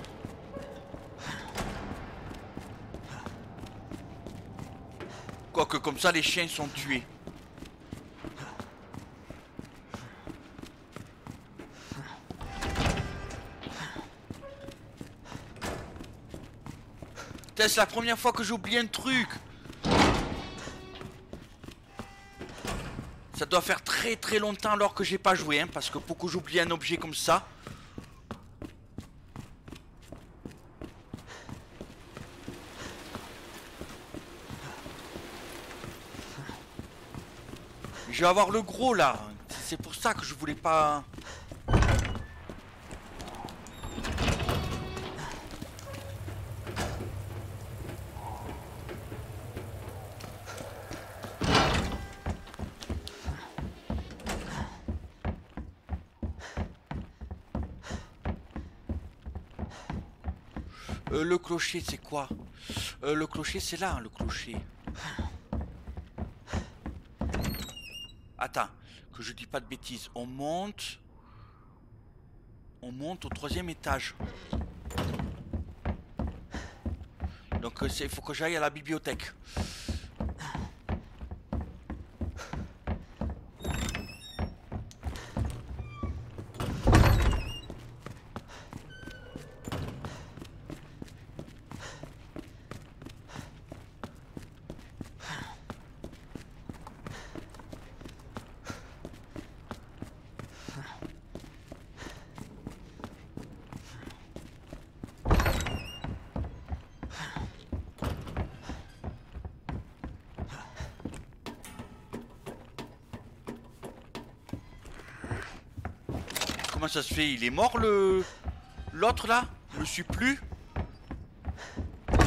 A: Quoique comme ça les chiens sont tués. C'est la première fois que j'oublie un truc. Ça doit faire très très longtemps alors que j'ai pas joué, hein, parce que pour que j'oublie un objet comme ça. Je vais avoir le gros là. C'est pour ça que je voulais pas... Euh, le clocher, c'est quoi? euh, Le clocher, c'est là, le clocher. Attends, que je dis pas de bêtises. On monte... On monte au troisième étage. Donc, il faut que j'aille à la bibliothèque. Comment ça se fait? Il est mort le... L'autre là? Je me suis plus.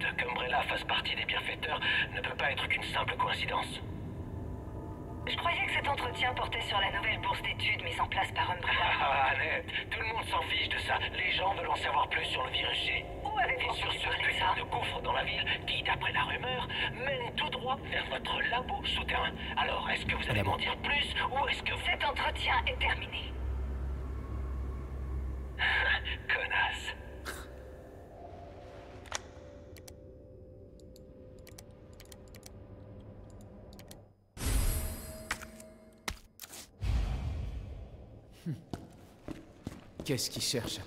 M: qu'Umbrella fasse partie des bienfaiteurs ne peut pas être qu'une simple coïncidence.
N: Je croyais que cet entretien portait sur la nouvelle bourse d'études mise en place par Umbrella.
M: Ah, Annette, tout le monde s'en fiche de ça. Les gens veulent en savoir plus sur le virus G.
N: Où avez-vous
M: Et sur
N: entendu
M: ce
N: parler de
M: putain
N: ça?
M: de gouffre dans la ville qui, d'après la rumeur, mène tout droit vers votre labo souterrain. Alors, est-ce que vous allez m'en dire plus ou est-ce que...
N: Cet entretien est terminé.
M: Connasse.
E: Qu'est-ce qu'il cherche?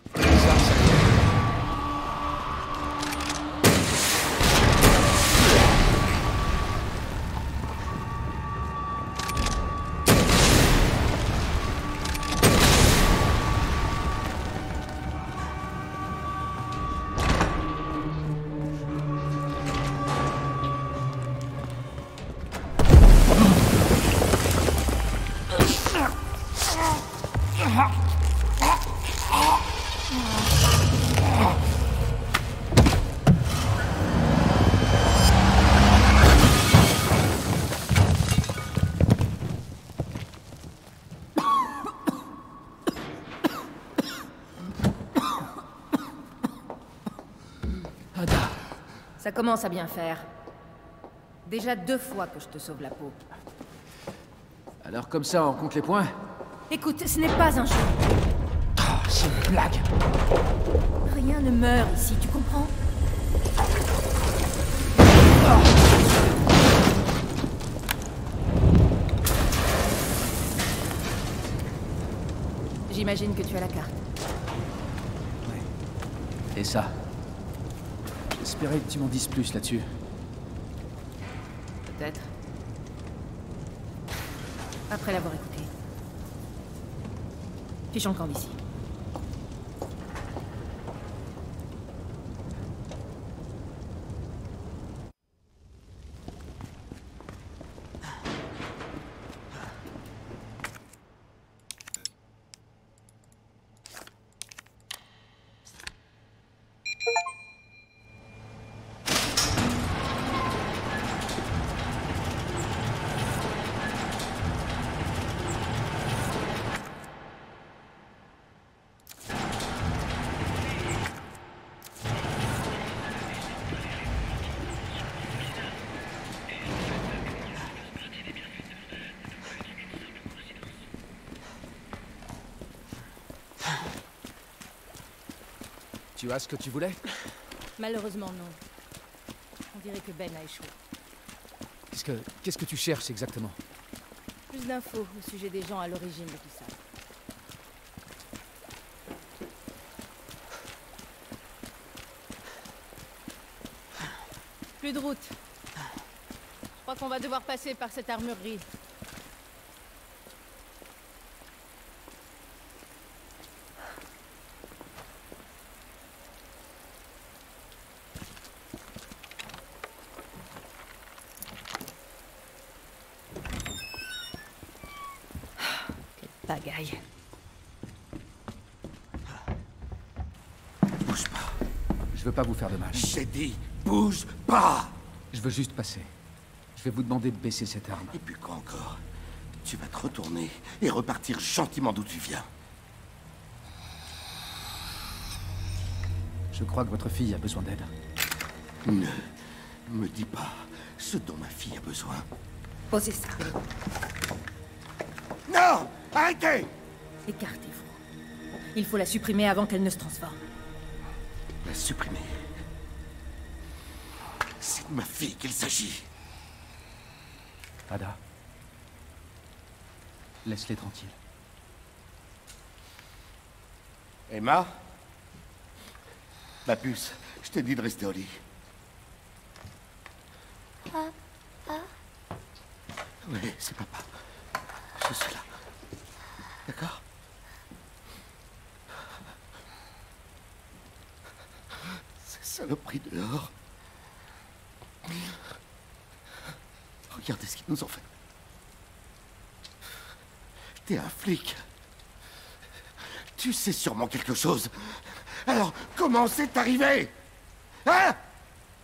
K: Ça commence à bien faire. Déjà deux fois que je te sauve la peau.
E: Alors comme ça, on compte les points?
K: Écoute, ce n'est pas un jeu.
E: Oh, c'est une blague.
K: Rien ne meurt ici, tu comprends? J'imagine que tu as la carte.
E: Ouais. Et ça? J'espérais que tu m'en dises plus là-dessus.
K: Peut-être. Après l'avoir écouté. Fiche encore d'ici.
E: Tu as ce que tu voulais?
K: Malheureusement, non. On dirait que Ben a échoué.
E: Qu'est-ce que... Qu'est-ce que tu cherches exactement?
K: Plus d'infos au sujet des gens à l'origine de tout ça. Plus de route. Je crois qu'on va devoir passer par cette armurerie. Bagaille.
J: Bouge pas.
E: Je veux pas vous faire de mal.
J: J'ai dit, bouge pas.
E: Je veux juste passer. Je vais vous demander de baisser cette arme.
J: Et puis quoi encore? Tu vas te retourner et repartir gentiment d'où tu viens.
E: Je crois que votre fille a besoin d'aide.
J: Ne me dis pas ce dont ma fille a besoin.
K: Posez ça.
J: Non! Arrêtez!
K: Écartez-vous. Il faut la supprimer avant qu'elle ne se transforme.
J: La supprimer? C'est de ma fille qu'il s'agit.
E: Ada. Laisse-les tranquilles.
J: Emma? Ma puce, je t'ai dit de rester au lit.
O: Papa?
J: Oui, c'est papa. Je suis là. D'accord? Ces saloperies dehors. Regardez ce qu'ils nous ont fait. T'es un flic. Tu sais sûrement quelque chose. Alors, comment c'est arrivé? Hein?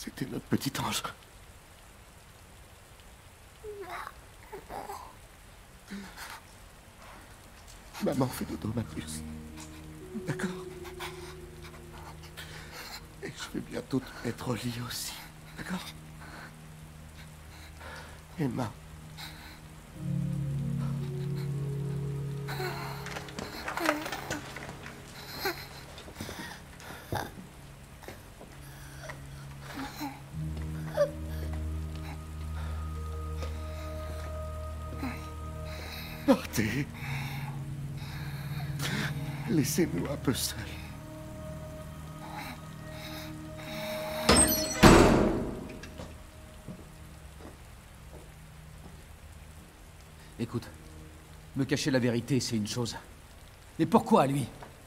J: C'était notre petit ange. Maman fait dodo, ma puce. D'accord? Et je vais bientôt te mettre au lit aussi. D'accord? Emma. Partez. Laissez-nous un peu seuls.
F: Écoute, me cacher la vérité, c'est une chose. Mais pourquoi, lui?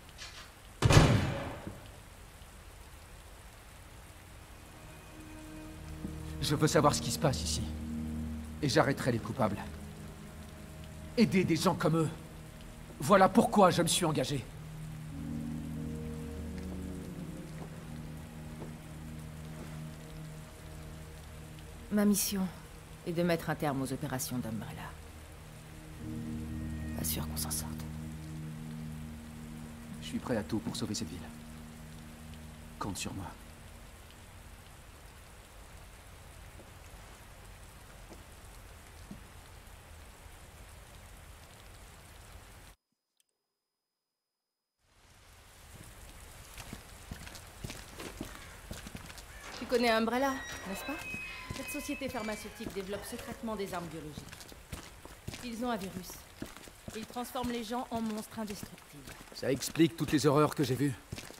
F: Je veux savoir ce qui se passe ici. Et j'arrêterai les coupables. Aider des gens comme eux. Voilà pourquoi je me suis engagé.
K: Ma mission est de mettre un terme aux opérations d'Umbrella. Pas sûr qu'on s'en sorte.
F: Je suis prêt à tout pour sauver cette ville. Compte sur moi.
K: Tu connais Umbrella, n'est-ce pas? Cette société pharmaceutique développe secrètement des armes biologiques. Ils ont un virus. Ils transforment les gens en monstres indestructibles.
F: Ça explique toutes les horreurs que j'ai vues.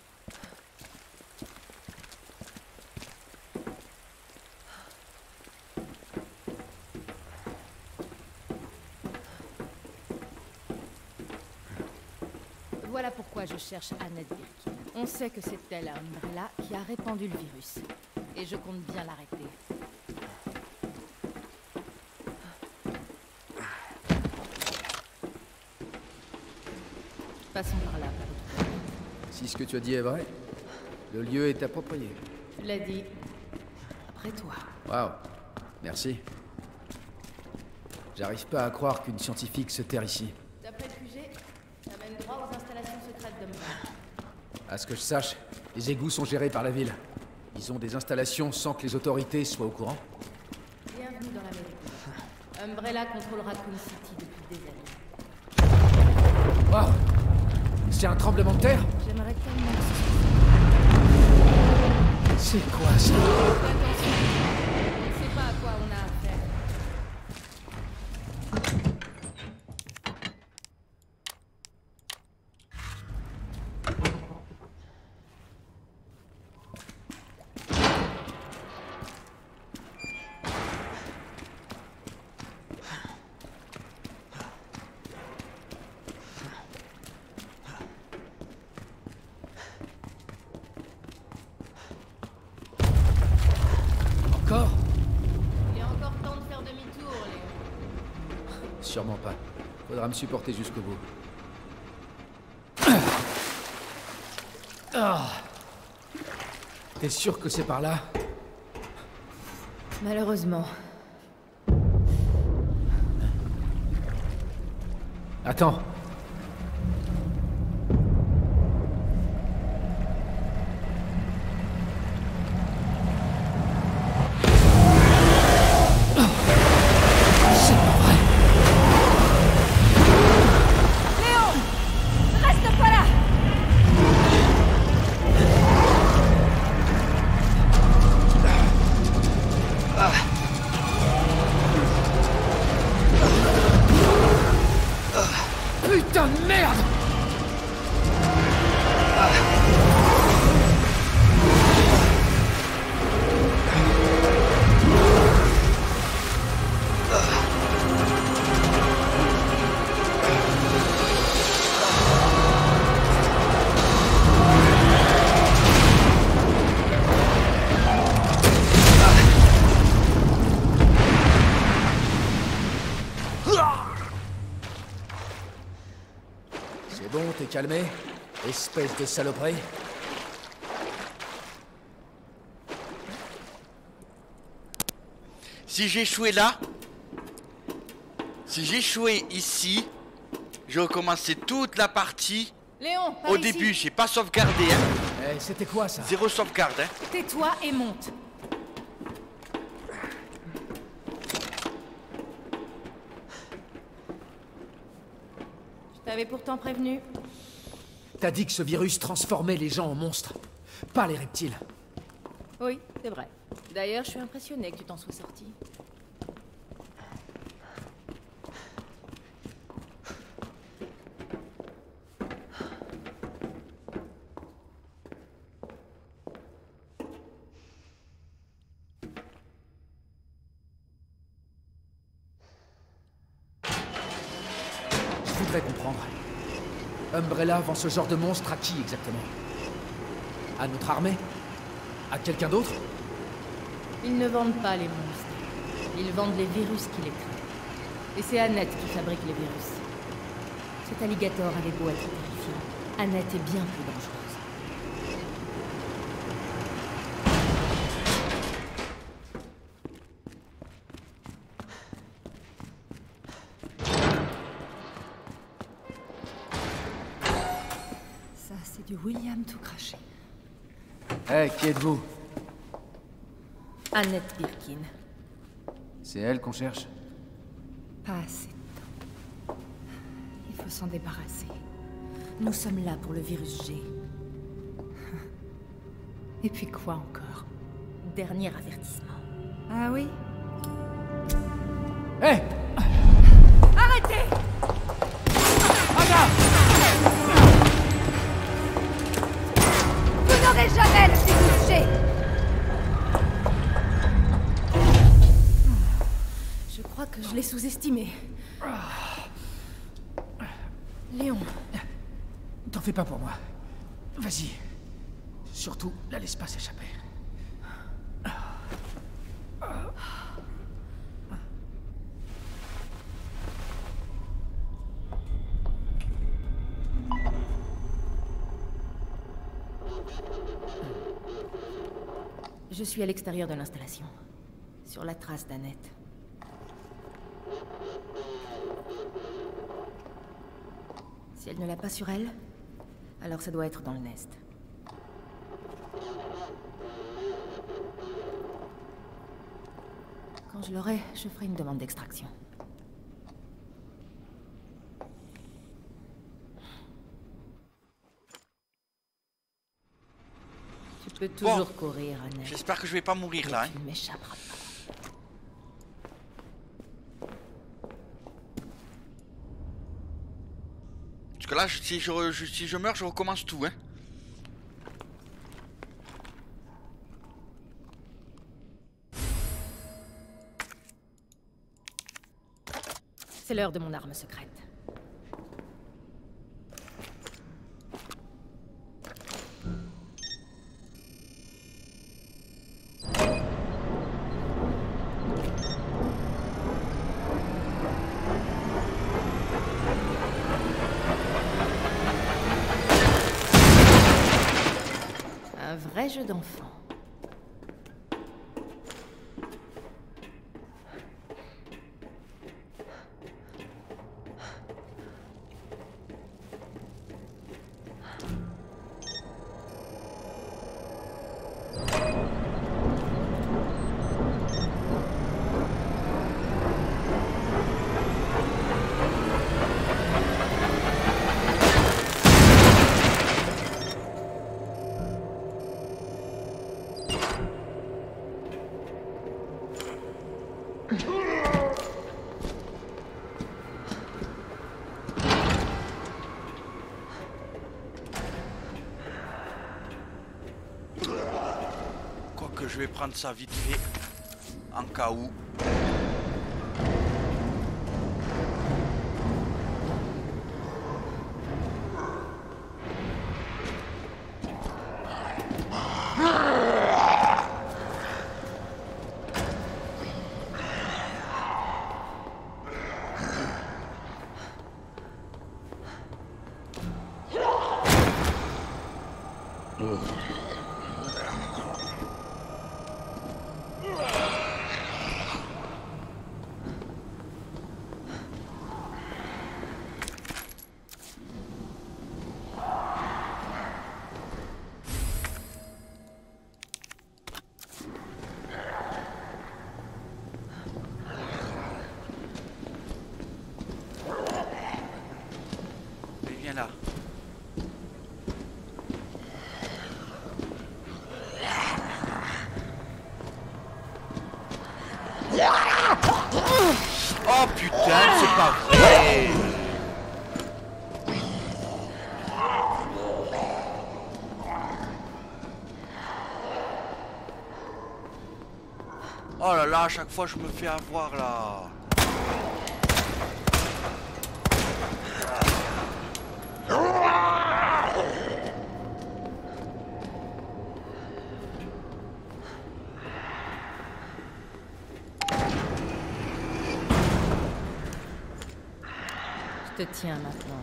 K: Voilà pourquoi je cherche Annette Birkin. On sait que c'est elle, Umbrella, qui a répandu le virus. Et je compte bien l'arrêter. Passons par là.
F: Si ce que tu as dit est vrai, le lieu est approprié.
K: Tu l'as dit. Après toi.
F: Waouh. Merci. J'arrive pas à croire qu'une scientifique se terre ici.
K: D'après le Q G, ça mène droit aux installations secrètes d'Umbrella.
F: À ce que je sache, les égouts sont gérés par la ville. Ils ont des installations sans que les autorités soient au courant.
K: Bienvenue dans l'Amérique. Umbrella contrôle Raccoon City depuis des années.
F: Waouh! C'est un tremblement de terre?
K: J'aimerais tellement que ce soit.
F: C'est quoi ça?
K: Attention, on ne sait pas à quoi on a affaire.
F: Encore?
K: Il est encore temps de faire demi-tour, Léon.
F: Sûrement pas. Faudra me supporter jusqu'au bout. Ah. T'es sûr que c'est par là?
K: Malheureusement.
F: Attends. Putain de merde! C'est bon, t'es calmé? Espèce de saloperie.
A: Si j'ai échoué là, si j'ai échoué ici, j'ai recommencé toute la partie.
K: Léon, par
A: au
K: ici.
A: début, j'ai pas sauvegardé. Hein.
E: Eh, c'était quoi ça?
A: Zéro sauvegarde. Hein.
K: Tais-toi et monte. Je t'avais pourtant prévenu.
E: T'as dit que ce virus transformait les gens en monstres, pas les reptiles.
K: Oui, c'est vrai. D'ailleurs, je suis impressionnée que tu t'en sois sorti.
E: Je voudrais comprendre. Umbrella vend ce genre de monstre à qui exactement? À notre armée? À quelqu'un d'autre?
K: Ils ne vendent pas les monstres. Ils vendent les virus qui les créent. Et c'est Annette qui fabrique les virus. Cet alligator avait beau être terrifiant, Annette est bien plus dangereuse. Ça, c'est du William tout craché.
E: Eh, hey, qui êtes-vous?
K: Annette Birkin.
E: C'est elle qu'on cherche?
K: Pas assez de temps. Il faut s'en débarrasser. Nous sommes là pour le virus G. Et puis quoi encore? Dernier avertissement. Ah oui?
E: Hé hey!
K: Arrêtez!
E: Ada!
O: Vous n'aurez jamais le virus G!
K: Je crois que je l'ai sous-estimé. Léon.
E: T'en fais pas pour moi. Vas-y. Surtout, la laisse pas s'échapper.
K: Je suis à l'extérieur de l'installation. Sur la trace d'Annette. Si elle ne l'a pas sur elle, alors ça doit être dans le nest. Quand je l'aurai, je ferai une demande d'extraction. Tu peux toujours bon. courir, Annette.
A: J'espère que je vais pas mourir là. Hein.
K: Tu ne m'échapperas pas.
A: Parce que là, si je, je, si je meurs, je recommence tout, hein.
K: C'est l'heure de mon arme secrète. Un vrai jeu d'enfant.
A: Quoique je vais prendre ça vite fait, en cas où. Putain, c'est pas vrai. Oh là là, à chaque fois je me fais avoir là.
K: Je te tiens maintenant.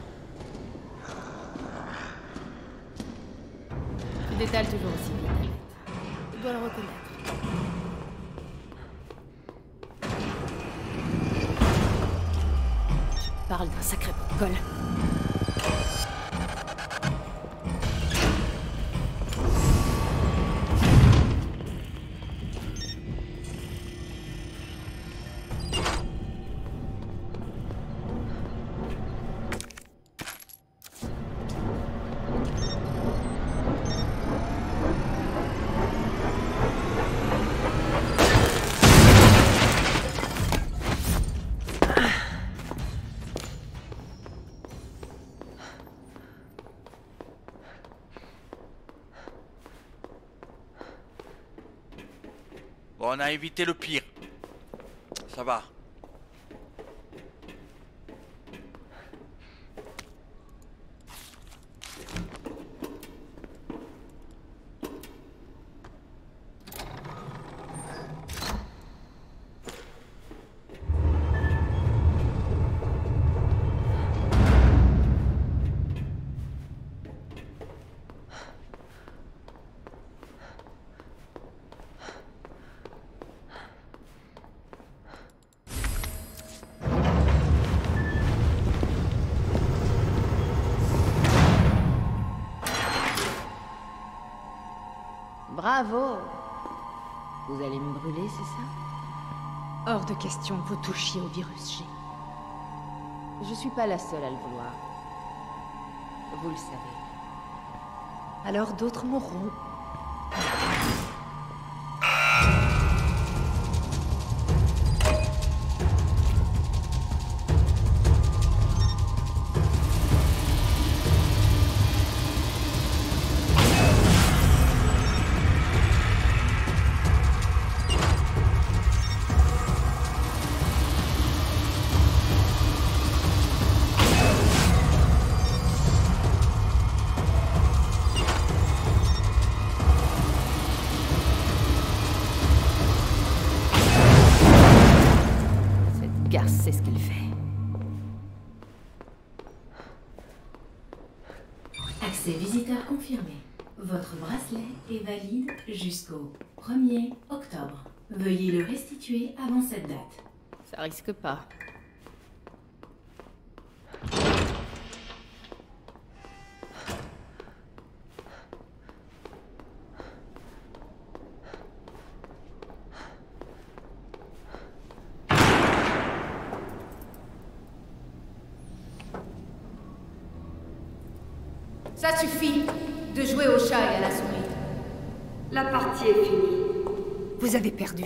K: Tu détales toujours aussi vite, Annette. Tu dois le reconnaître. Tu parles d'un sacré protocole.
A: Bon, on a évité le pire. Ça va.
K: Bravo! Vous allez me brûler, c'est ça?
O: Hors de question, vous touchiez au virus G.
K: Je suis pas la seule à le vouloir. Vous le savez.
O: Alors d'autres mourront.
K: C'est ce qu'il fait.
P: Accès visiteur confirmé. Votre bracelet est valide jusqu'au premier octobre. Veuillez le restituer avant cette date.
K: Ça risque pas.
O: Ça suffit de jouer au chat et à la souris.
Q: La partie est finie.
O: Vous avez perdu.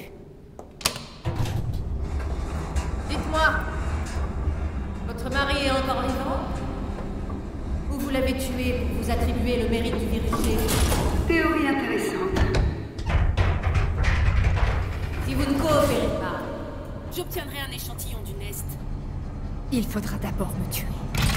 K: Dites-moi, votre mari est encore vivant? Ou vous l'avez tué pour vous attribuer le mérite du virus G?
Q: Théorie intéressante.
K: Si vous ne coopérez pas,
P: j'obtiendrai un échantillon du Nest.
O: Il faudra d'abord me tuer.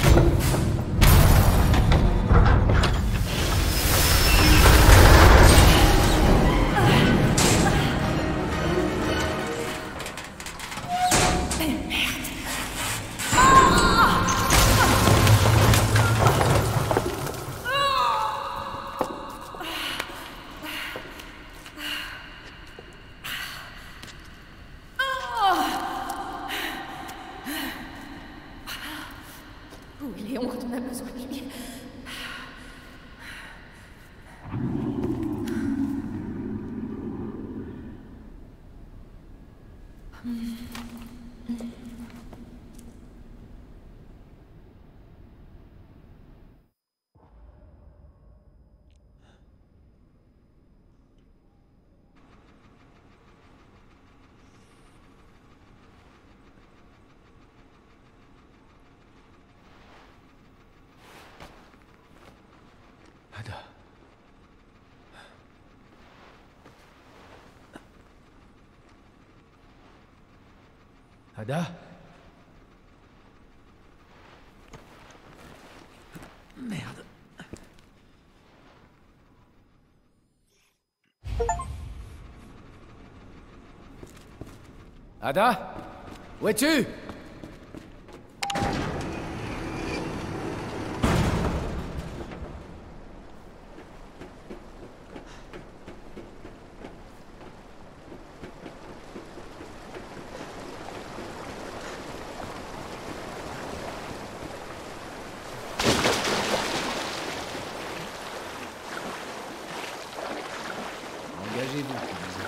K: où est Léon quand on a besoin de lui?
F: Ada? Merde. Ada? Où es-tu? Engagez-vous, tu disais.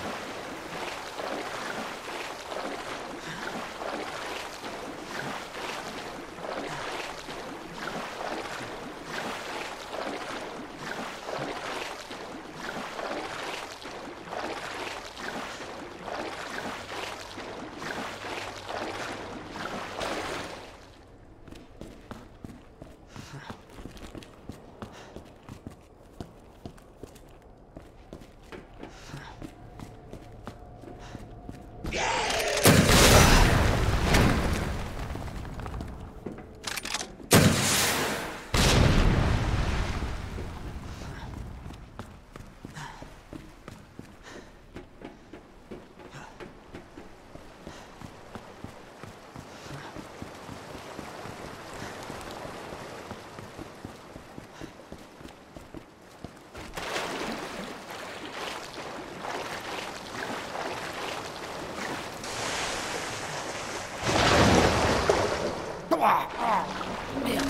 F: Merde.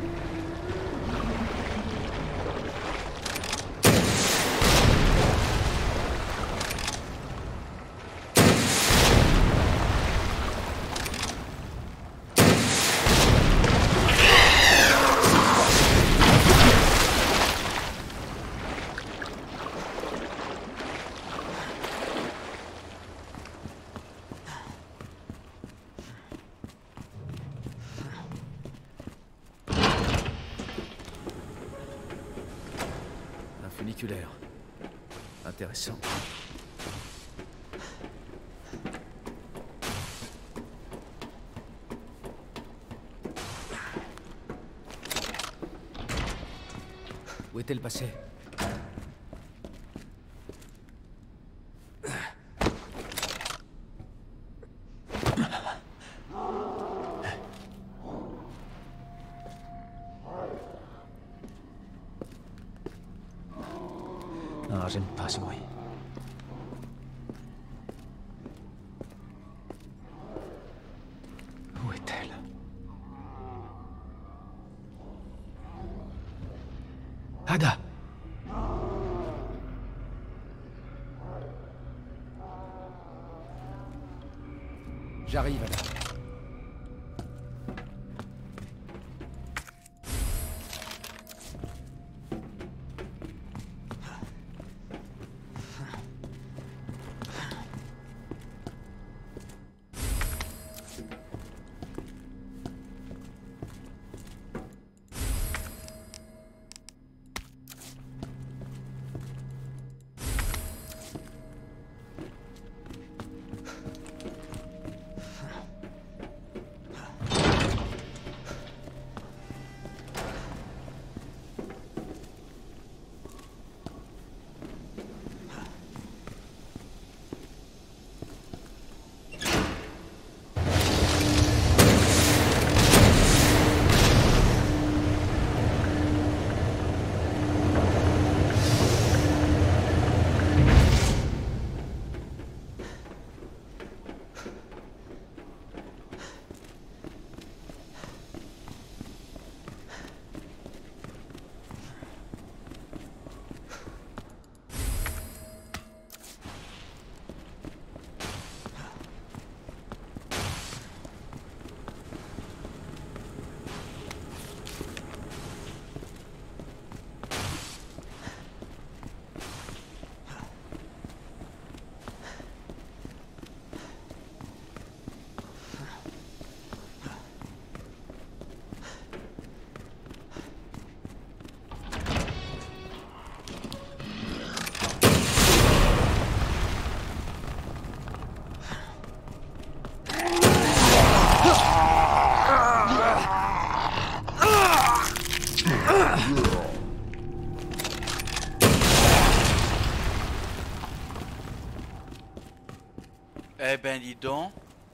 F: Funiculaire. Intéressant. Où est-elle passée? Ah, j'aime pas ce bruit. Où est-elle? Ada! J'arrive, Ada.
A: Eh ben dis donc.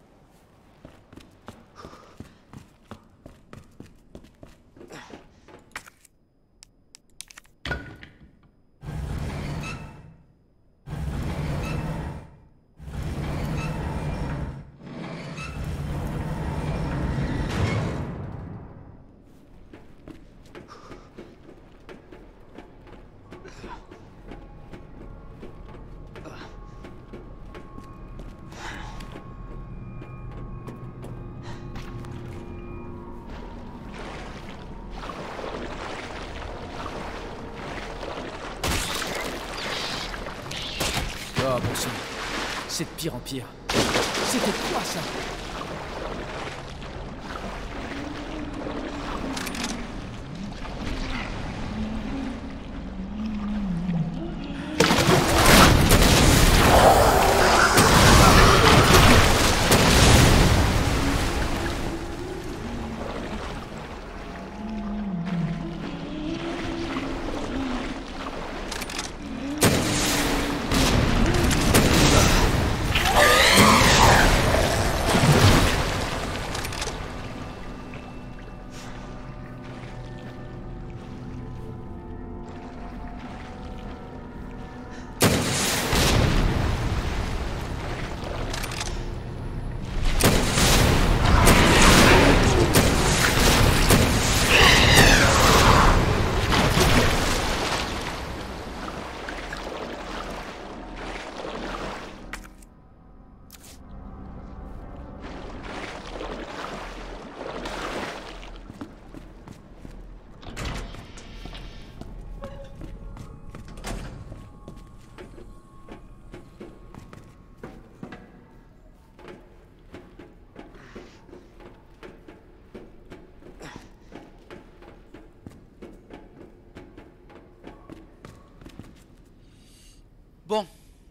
E: Oh bon sang, c'est de pire en pire. C'était quoi ça?
A: Bon.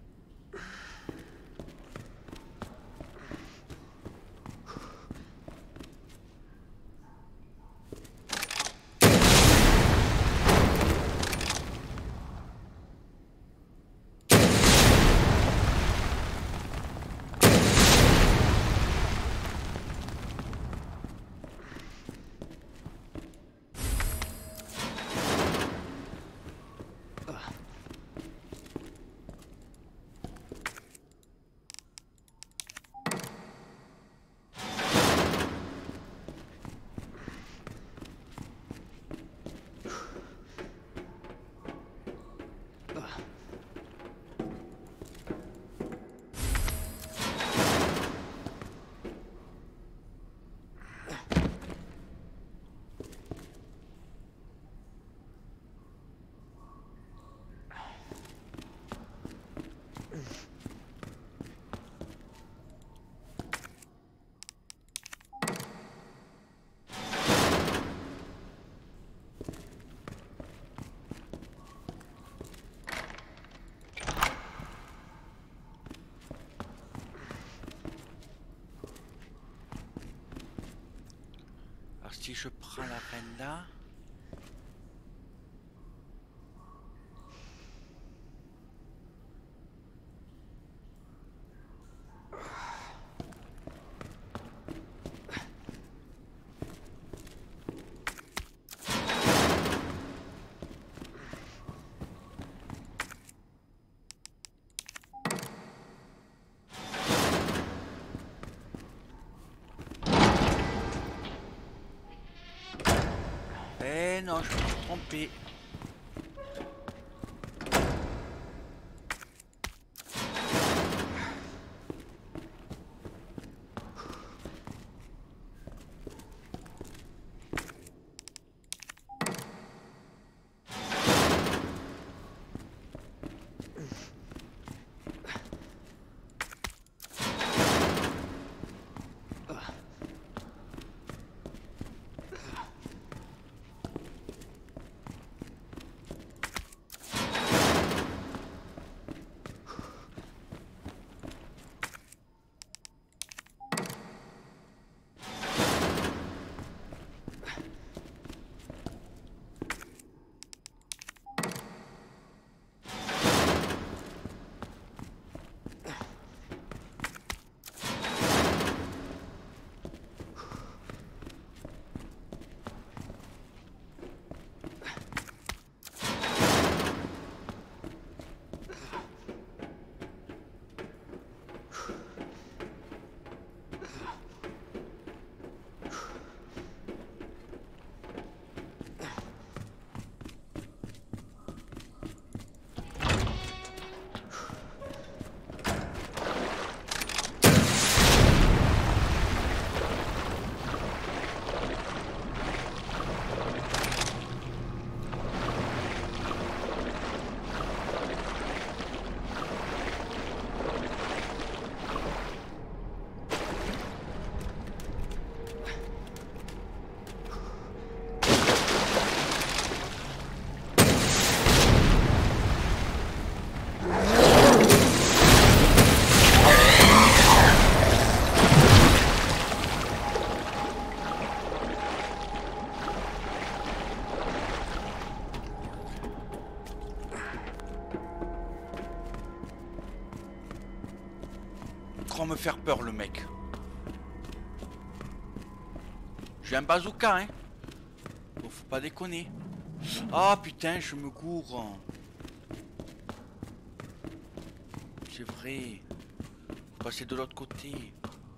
A: Alors si je prends la reine là. Eh non, je me suis trompé. croit me faire peur, le mec. J'ai un bazooka, hein. Bon, faut pas déconner. Ah putain, je me gourre. C'est vrai. Faut passer de l'autre côté.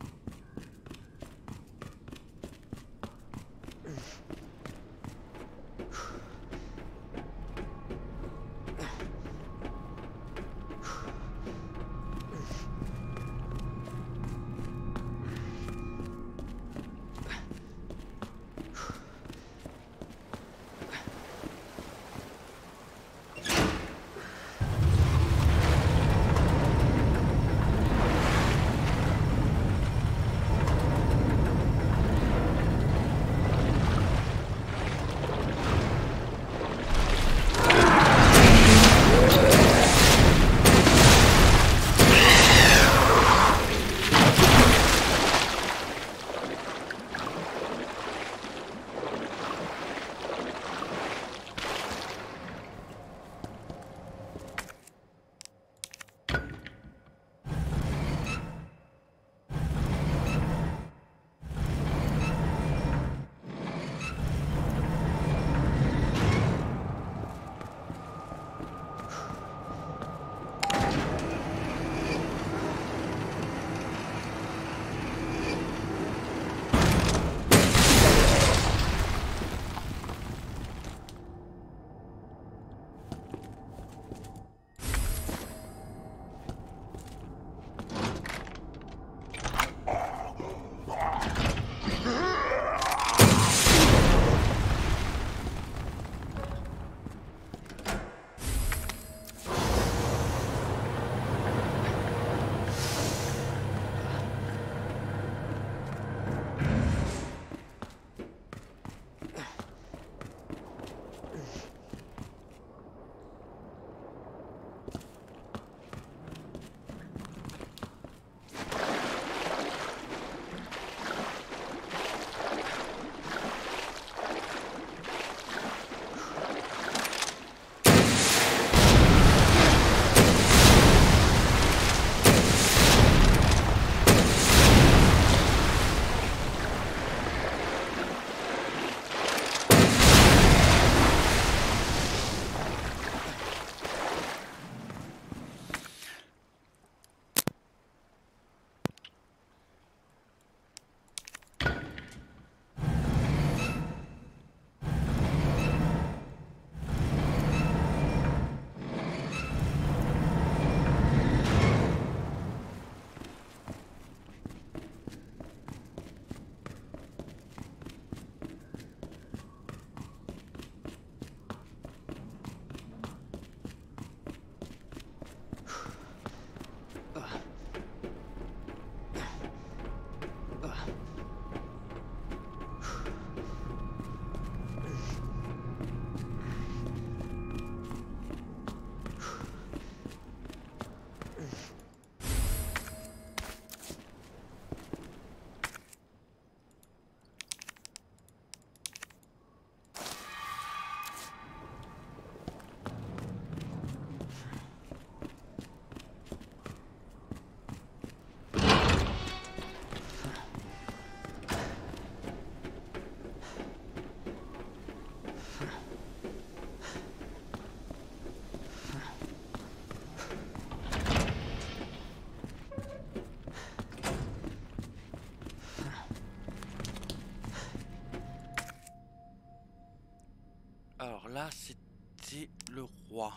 A: Alors là, c'était le roi.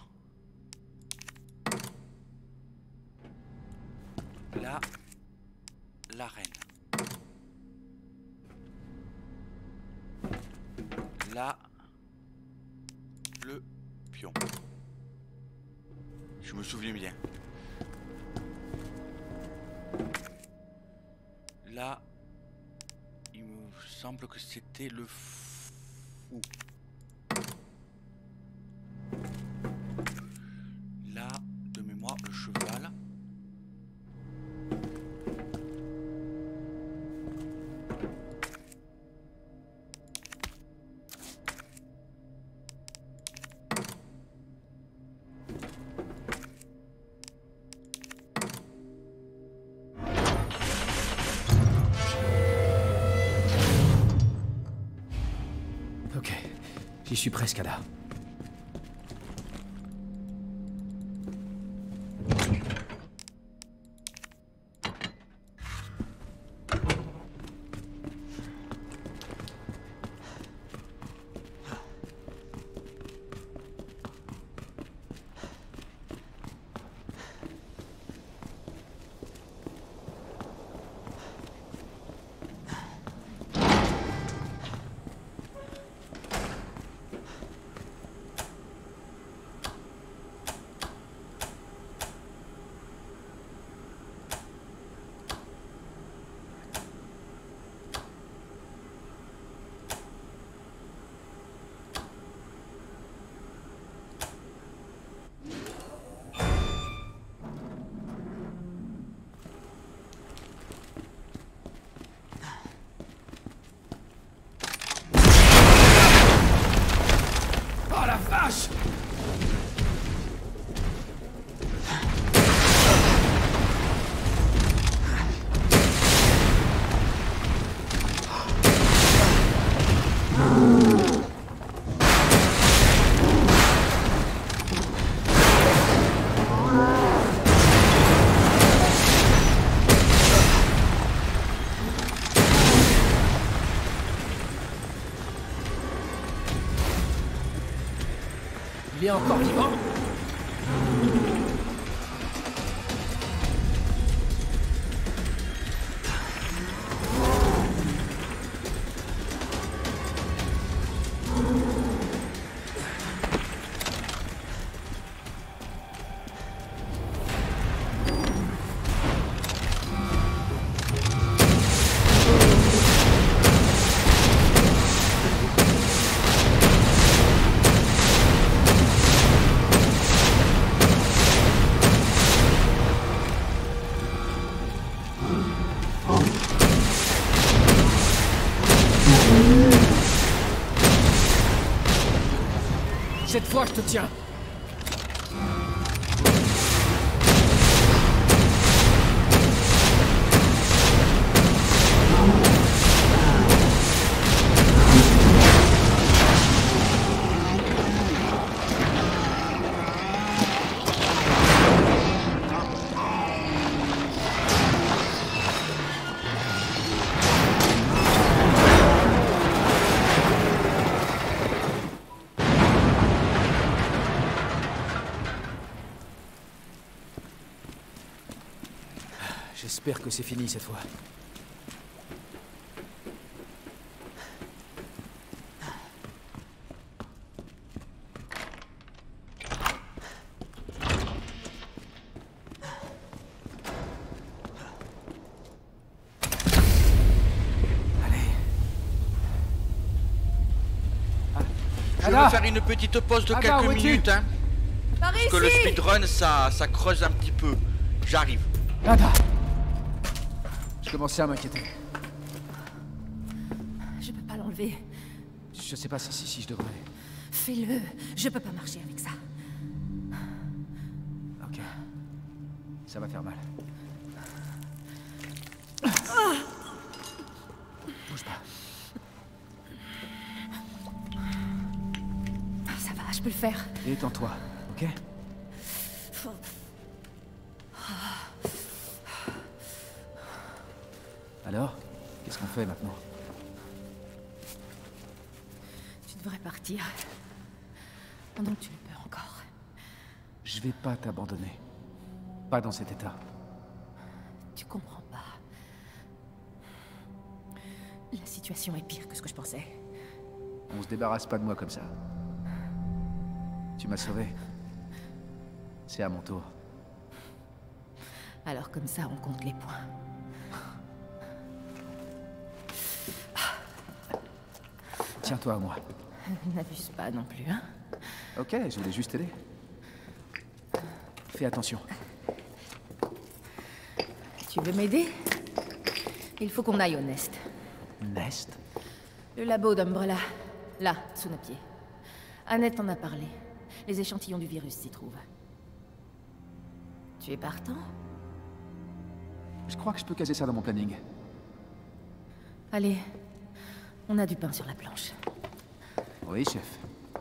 A: Là, la reine. Là, le pion. Je me souviens bien. Là, il me semble que c'était le fou. Là, de mémoire, le cheval.
F: J'y suis presque, Ada. Il est encore vivant? Cette fois, je te tiens. J'espère que c'est fini cette fois.
A: Je vais faire une petite pause de
F: Ada,
A: quelques
F: où es-tu?
A: minutes, hein.
K: Par
A: Parce que le
K: ici.
A: speedrun, ça, ça creuse un petit peu. J'arrive.
F: Ada! Je commençais à m'inquiéter.
K: Je peux pas l'enlever.
F: Je sais pas si, si, si je devrais.
K: Fais-le. Je peux pas marcher avec ça.
F: Ok. Ça va faire mal.
K: Ah.
F: Bouge pas.
K: Ça va, je peux le faire.
F: Détends-toi, ok? Alors, qu'est-ce qu'on fait maintenant?
K: Tu devrais partir. Pendant que tu le peux encore.
F: Je vais pas t'abandonner. Pas dans cet état.
K: Tu comprends pas. La situation est pire que ce que je pensais.
F: On se débarrasse pas de moi comme ça. Tu m'as sauvé. C'est à mon tour.
K: Alors comme ça, on compte les points.
F: Tiens-toi à moi.
K: N'abuse pas non plus, hein?
F: Ok, je voulais juste t'aider. Fais attention.
K: Tu veux m'aider? Il faut qu'on aille au Nest.
F: Nest?
K: Le labo d'Umbrella. Là, sous nos pieds. Annette en a parlé. Les échantillons du virus s'y trouvent. Tu es partant?
F: Je crois que je peux caser ça dans mon planning.
K: Allez, on a du pain sur la planche.
F: Oui, chef.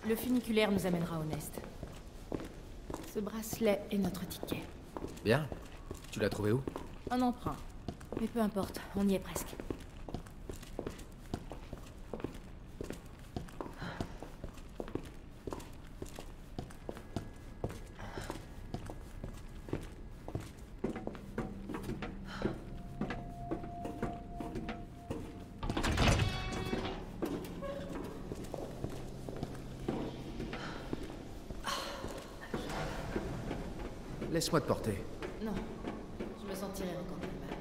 K: Le funiculaire nous amènera au Nest. Ce bracelet est notre ticket.
E: Bien. Tu l'as trouvé où?
K: Un emprunt. Mais peu importe, on y est presque.
E: Laisse-moi te porter.
K: Non, je me sentirais encore plus mal.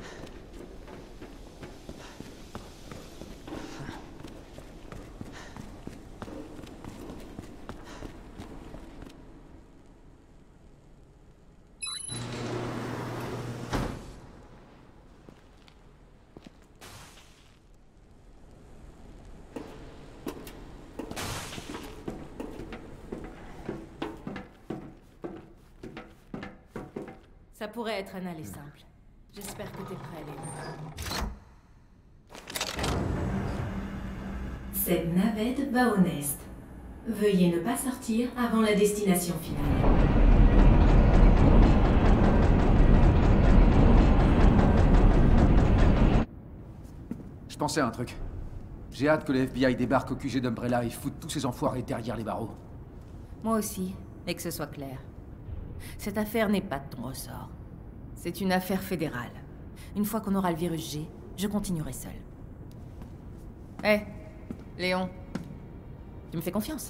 K: Ça pourrait être un aller simple. J'espère que t'es prêt, Léon.
P: Cette navette va au Nest. Veuillez ne pas sortir avant la destination finale.
F: Je pensais à un truc. J'ai hâte que le F B I débarque au Q G d'Umbrella et foute tous ces enfoirés derrière les barreaux.
K: Moi aussi, et que ce soit clair. Cette affaire n'est pas de ton ressort. C'est une affaire fédérale. Une fois qu'on aura le virus G, je continuerai seul. Hé, Léon, tu me fais confiance?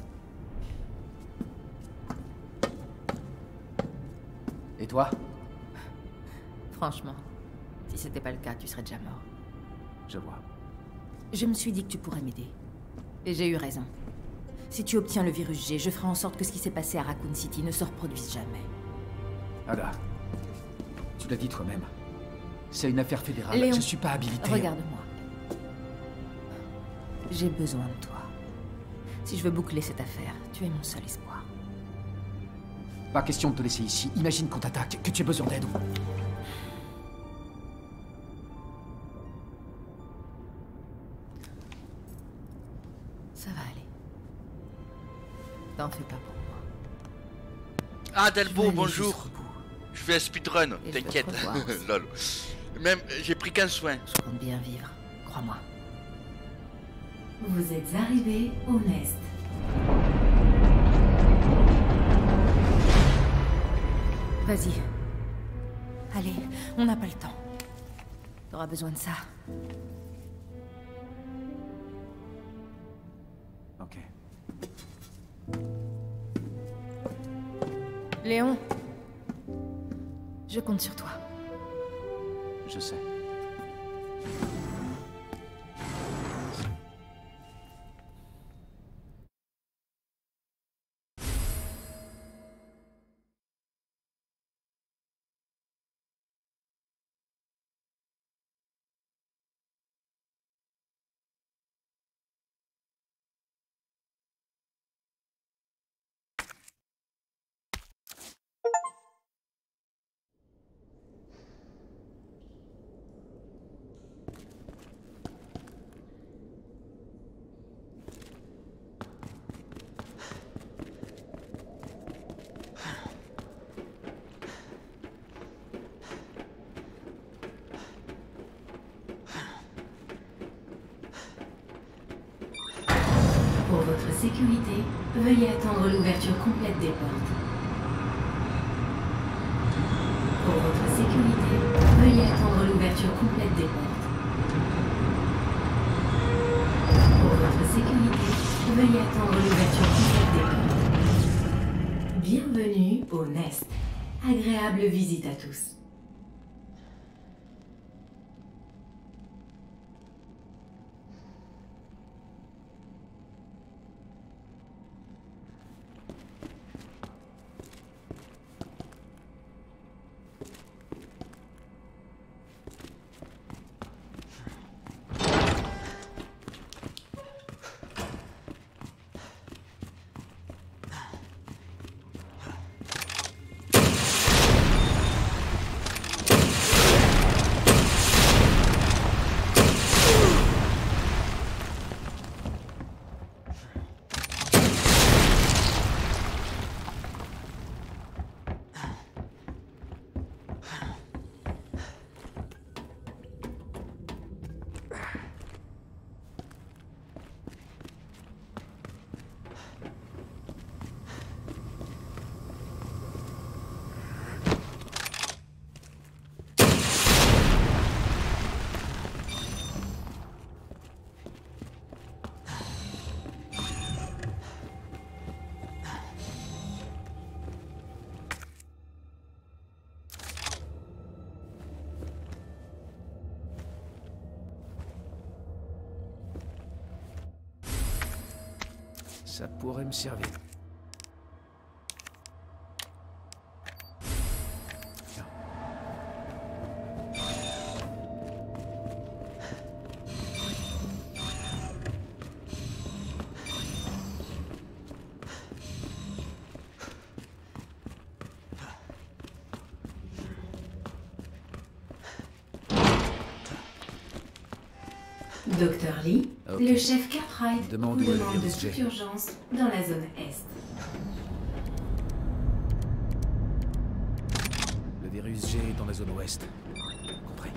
F: Et toi?
K: Franchement, si c'était pas le cas, tu serais déjà mort.
F: Je vois.
K: Je me suis dit que tu pourrais m'aider. Et j'ai eu raison. Si tu obtiens le virus G, je ferai en sorte que ce qui s'est passé à Raccoon City ne se reproduise jamais.
F: Ada, tu l'as dit toi-même. C'est une affaire fédérale.
K: Léon,
F: je suis pas habilité.
K: Regarde-moi. J'ai besoin de toi. Si je veux boucler cette affaire, tu es mon seul espoir.
F: Pas question de te laisser ici. Imagine qu'on t'attaque, que tu aies besoin d'aide.
K: Ça va aller. T'en fais pas pour moi.
A: Ah, Delbo, bonjour. Je fais un speedrun, t'inquiète. Lol. Même, j'ai pris qu'un soin.
K: Je compte bien vivre, crois-moi.
P: Vous êtes arrivé au Nest.
K: Vas-y. Allez, on n'a pas le temps. T'auras besoin de ça.
F: Ok.
K: Léon, je compte sur toi.
F: Je sais.
P: Pour votre sécurité, veuillez attendre l'ouverture complète des portes. Pour votre sécurité, veuillez attendre l'ouverture complète des portes. Pour votre sécurité, veuillez attendre l'ouverture complète des portes. Bienvenue au Nest. Agréable visite à tous.
E: Ça pourrait me servir.
P: Docteur Lee,
E: Ok.
P: le chef Cartwright
E: Demande
P: vous
E: où est le
P: demande de
E: virus G.
P: toute urgence dans la zone Est.
E: Le virus G est dans la zone ouest. Compris.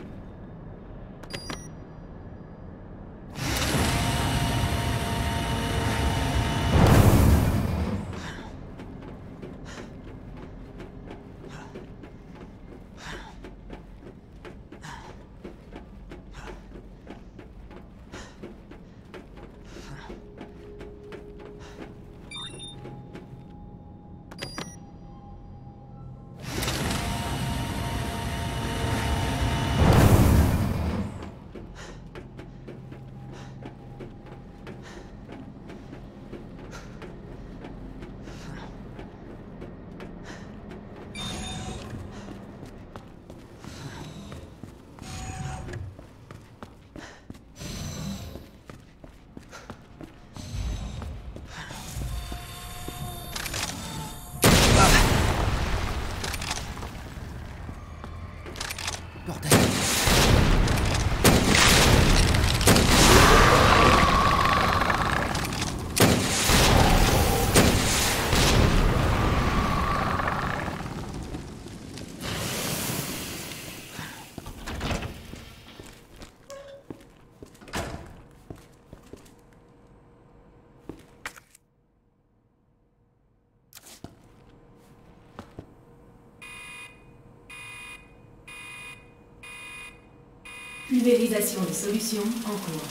P: Pulvérisation des solutions en cours.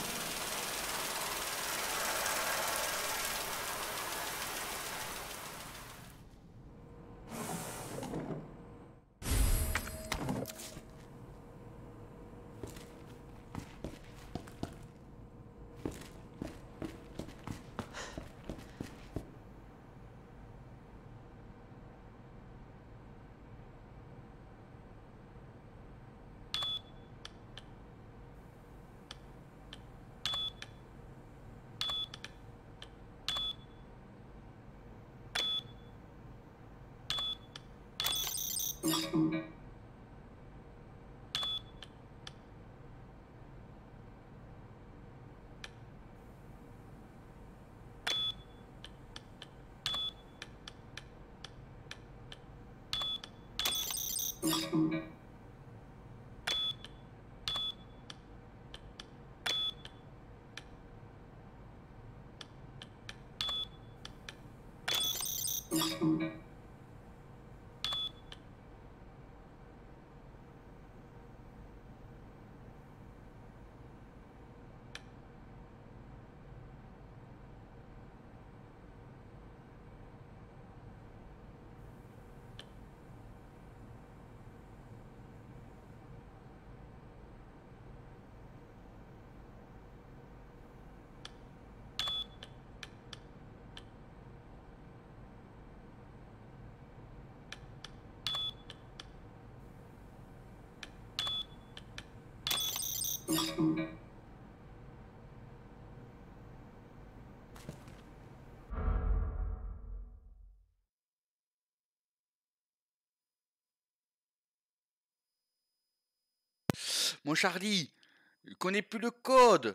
A: Mon Charlie, je connais plus le code.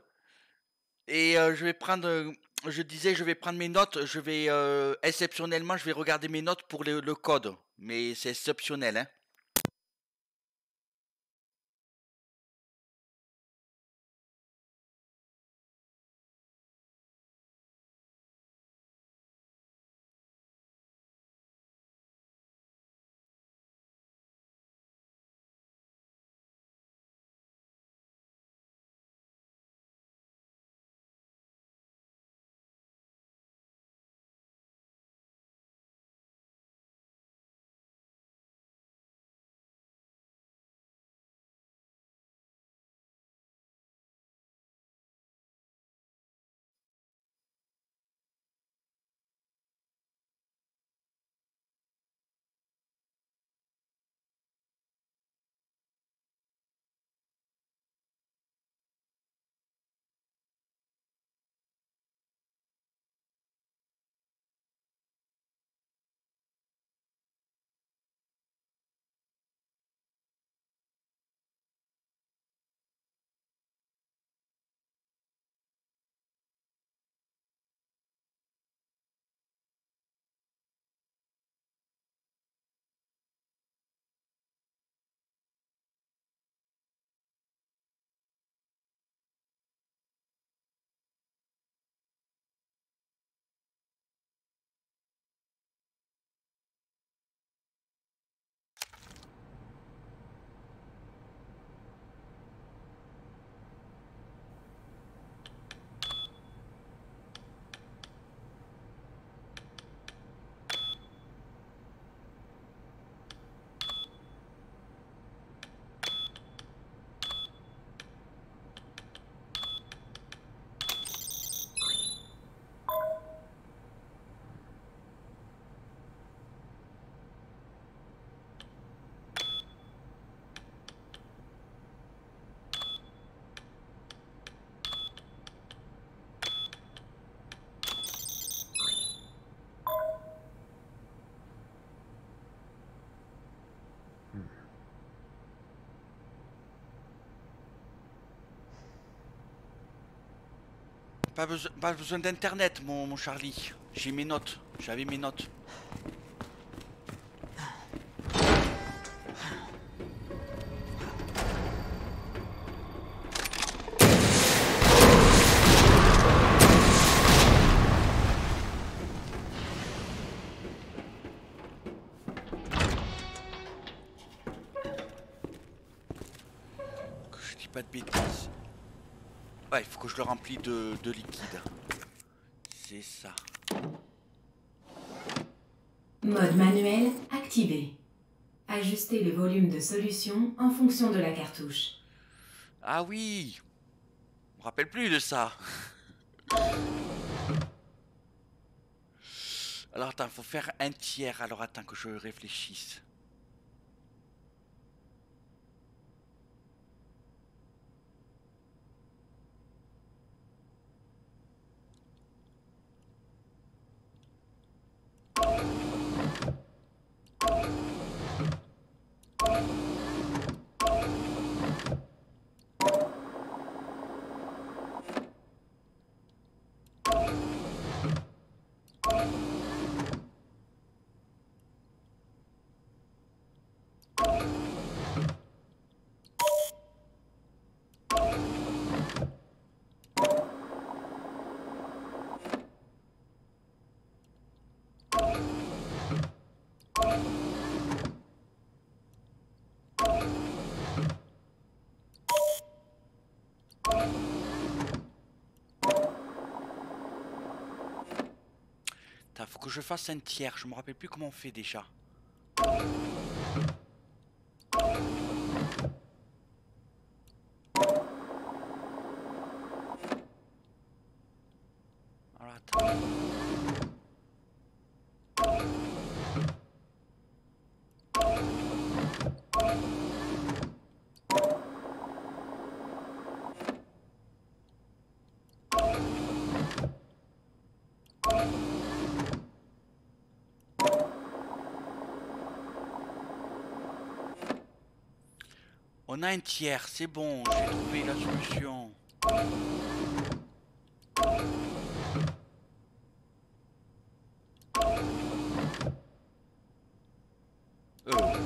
A: Et euh, je vais prendre, euh, je disais, je vais prendre mes notes. Je vais euh, exceptionnellement, je vais regarder mes notes pour le, le code. Mais c'est exceptionnel, hein. Pas, beso pas besoin d'internet, mon, mon Charlie. J'ai mes notes. J'avais mes notes. Que je dis pas de bêtises. Ouais, il faut que je le remplis de, de liquide. C'est ça.
P: Mode manuel activé. Ajustez le volume de solution en fonction de la cartouche.
A: Ah oui, je me rappelle plus de ça. Alors attends, faut faire un tiers. Alors attends que je réfléchisse. Attends, faut que je fasse un tiers. Je me rappelle plus comment on fait déjà. Alors attends. On a un tiers, c'est bon, j'ai trouvé la solution. Euh.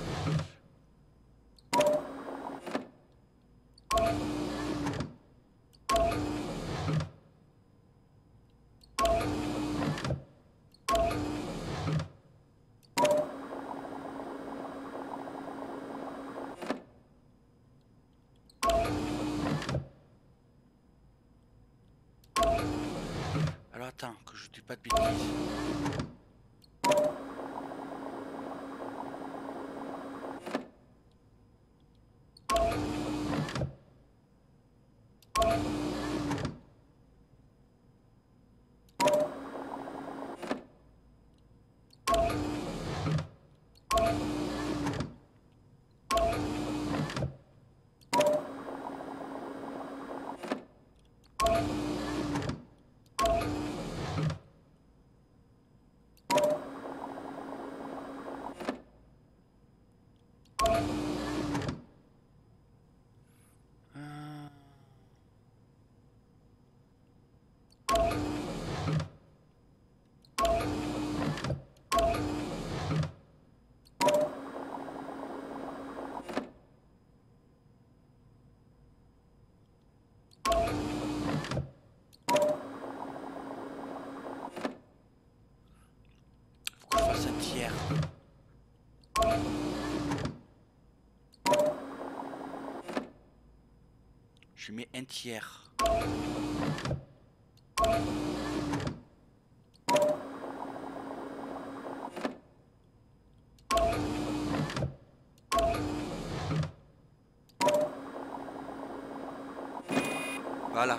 A: Alors attends, que je dis pas de bêtises. Je mets un tiers. Voilà.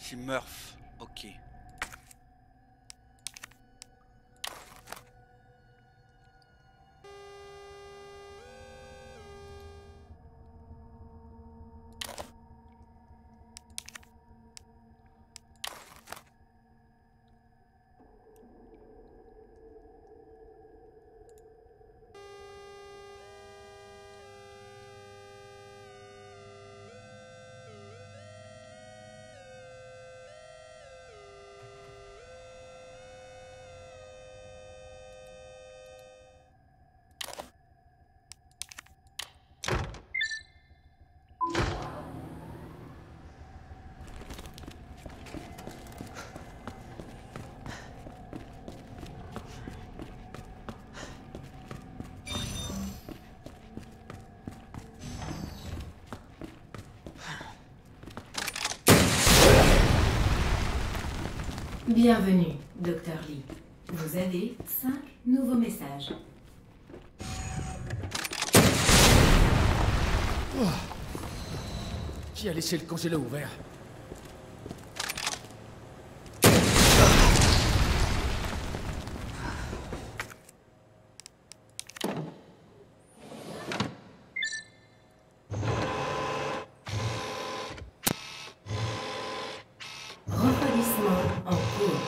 A: C'est Murph. Ok.
P: Bienvenue, Docteur Lee. Vous avez cinq nouveaux messages.
E: Oh. Qui a laissé le congélo ouvert?
P: Refroidissement en cours.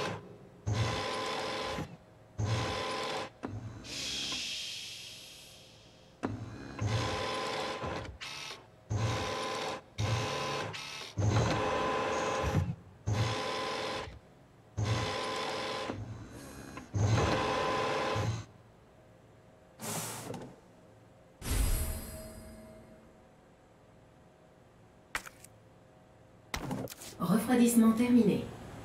P: Refroidissement terminé.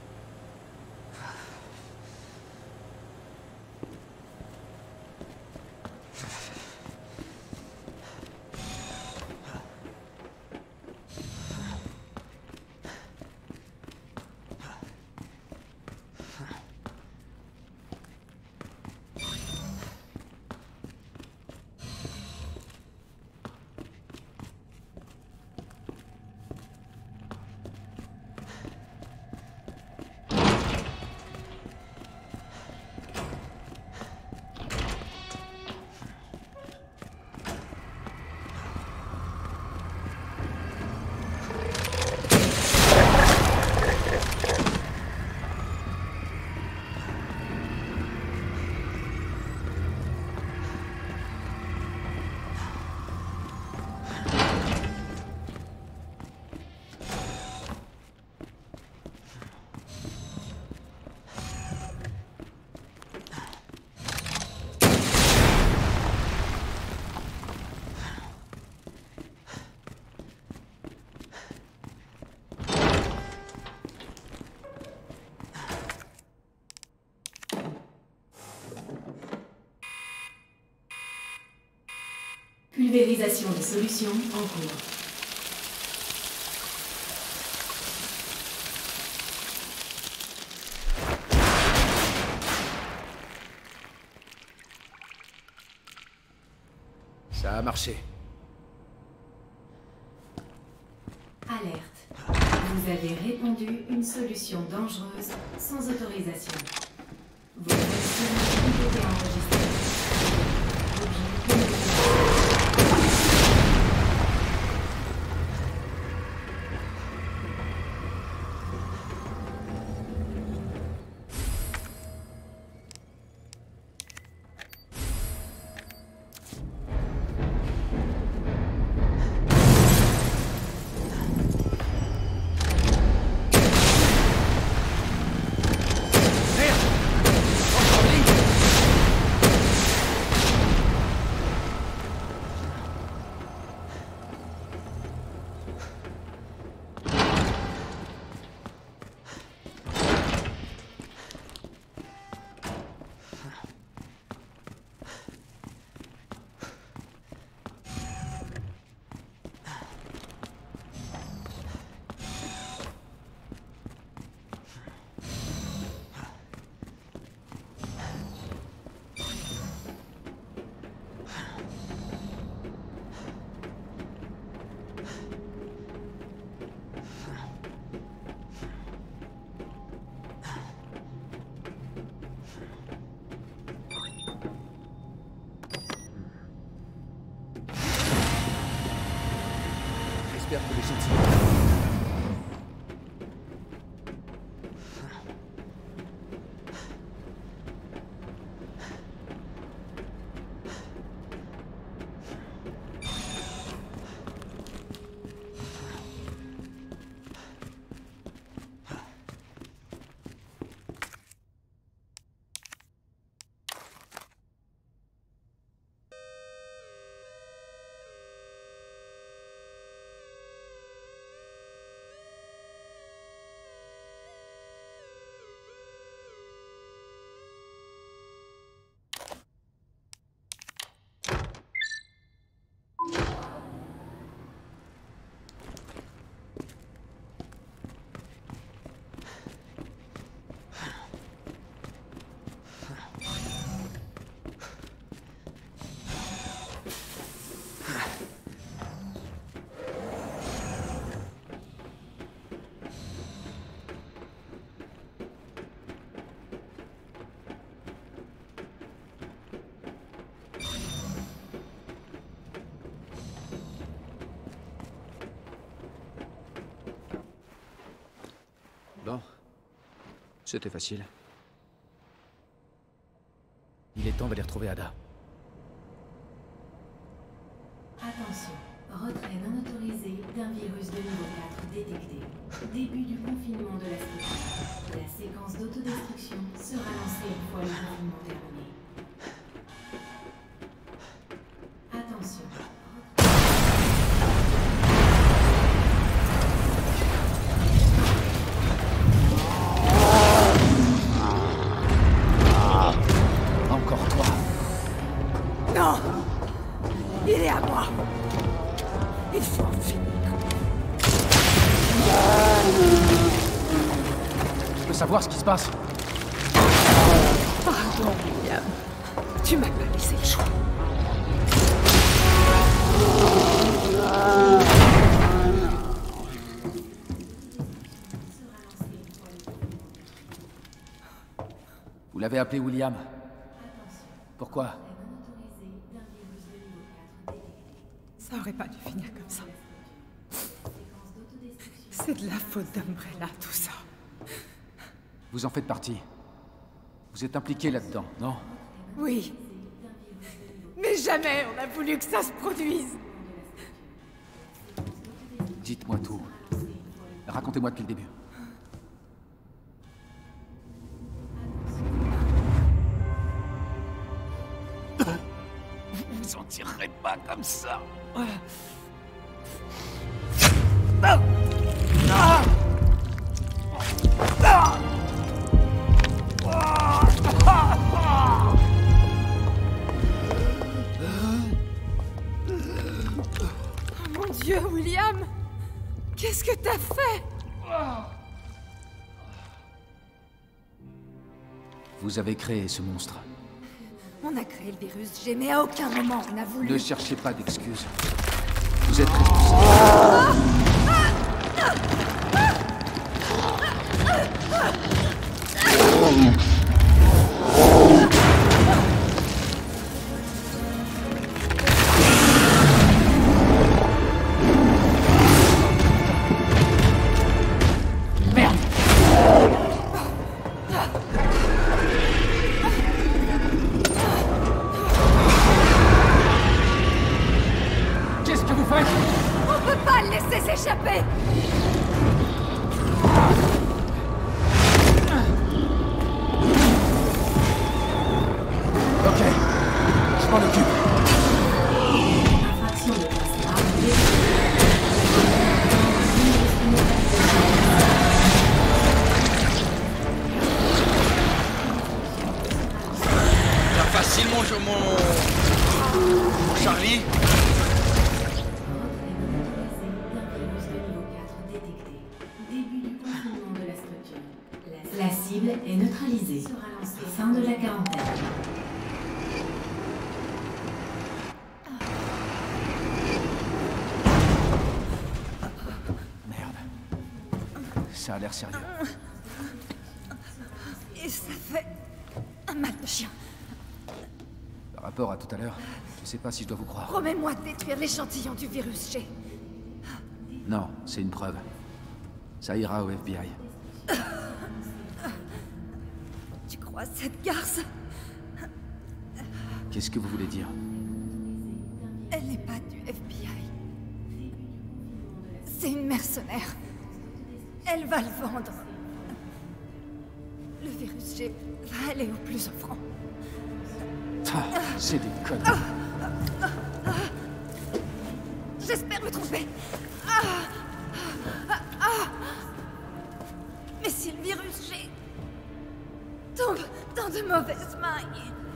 P: Pulvérisation des solutions en cours.
E: Ça a marché.
P: Alerte. Vous avez répandu une solution dangereuse sans autorisation. Vos actions ont été enregistrées.
E: Merde! J'espère que les autres... Bon. C'était facile. Il est temps d'aller retrouver Ada.
P: Attention, retrait non autorisé d'un virus de niveau quatre détecté. Début du confinement de la structure. La séquence d'autodestruction sera lancée une fois le confinement terminé. Attention.
E: Encore toi.
R: Non! Il est à moi! Il faut en finir.
E: Je peux savoir ce qui se passe?
R: Pardon, William. Tu m'as pas laissé le choix.
E: Vous l'avez appelé William. Pourquoi?
R: Ça aurait pas dû finir comme ça. C'est de la faute d'Umbrella, tout ça.
E: Vous en faites partie. Vous êtes impliqué là-dedans, non?
R: Oui. Mais jamais on a voulu que ça se produise.
E: Dites-moi tout. Racontez-moi depuis le début.
I: Vous vous en tirerez pas comme ça.
R: Oh mon Dieu, William! Qu'est-ce que t'as fait?
E: Vous avez créé ce monstre.
R: On a créé le virus G, mais à aucun moment on a voulu...
E: Ne cherchez pas d'excuses. Vous êtes responsable.
I: Merde!
E: Qu'est-ce que vous faites?
R: On peut pas le laisser s'échapper!
E: Ok, je m'en occupe.
P: Infraction de
A: Faire facile mon, mon, mon Charlie.
P: La cible est neutralisée. Fin de la quarantaine.
E: Ça a l'air sérieux.
R: Et ça fait un mal de chien.
E: Par rapport à tout à l'heure, je sais pas si je dois vous croire.
R: Promets-moi de détruire l'échantillon du virus G.
F: Non, c'est une preuve. Ça ira au F B I.
R: Tu crois cette garce?
F: Qu'est-ce que vous voulez dire?
R: Elle n'est pas du F B I. C'est une mercenaire. Elle va le vendre. Le virus G va aller au plus offrant.
F: Ah, c'est des conneries.
R: Ah, ah, ah. J'espère me tromper. Ah, ah, ah. Mais si le virus G tombe dans de mauvaises mains...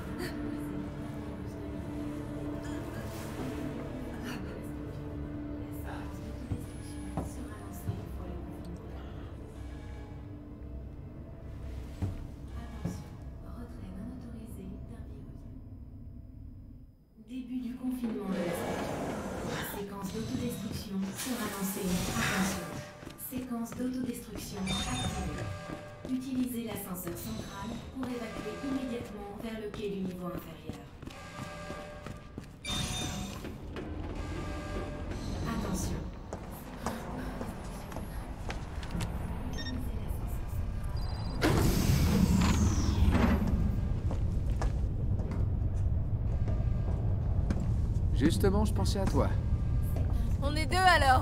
P: Début du confinement de la station. La séquence d'autodestruction sera lancée. Attention. Séquence d'autodestruction activée. Utilisez l'ascenseur central pour évacuer immédiatement vers le quai du niveau inférieur. Attention.
F: Justement, je pensais à toi.
K: On est deux alors.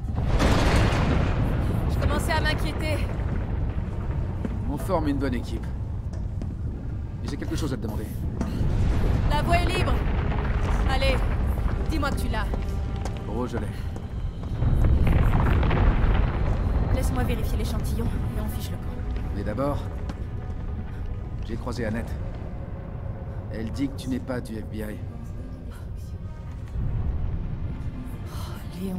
K: Je commençais à m'inquiéter.
F: On forme une bonne équipe. Et j'ai quelque chose à te demander.
K: La voie est libre. Allez, dis-moi que tu l'as.
F: Gros, je l'ai.
K: Laisse-moi vérifier l'échantillon et on fiche le camp.
F: Mais d'abord, j'ai croisé Annette. Elle dit que tu n'es pas du F B I.
K: Léon...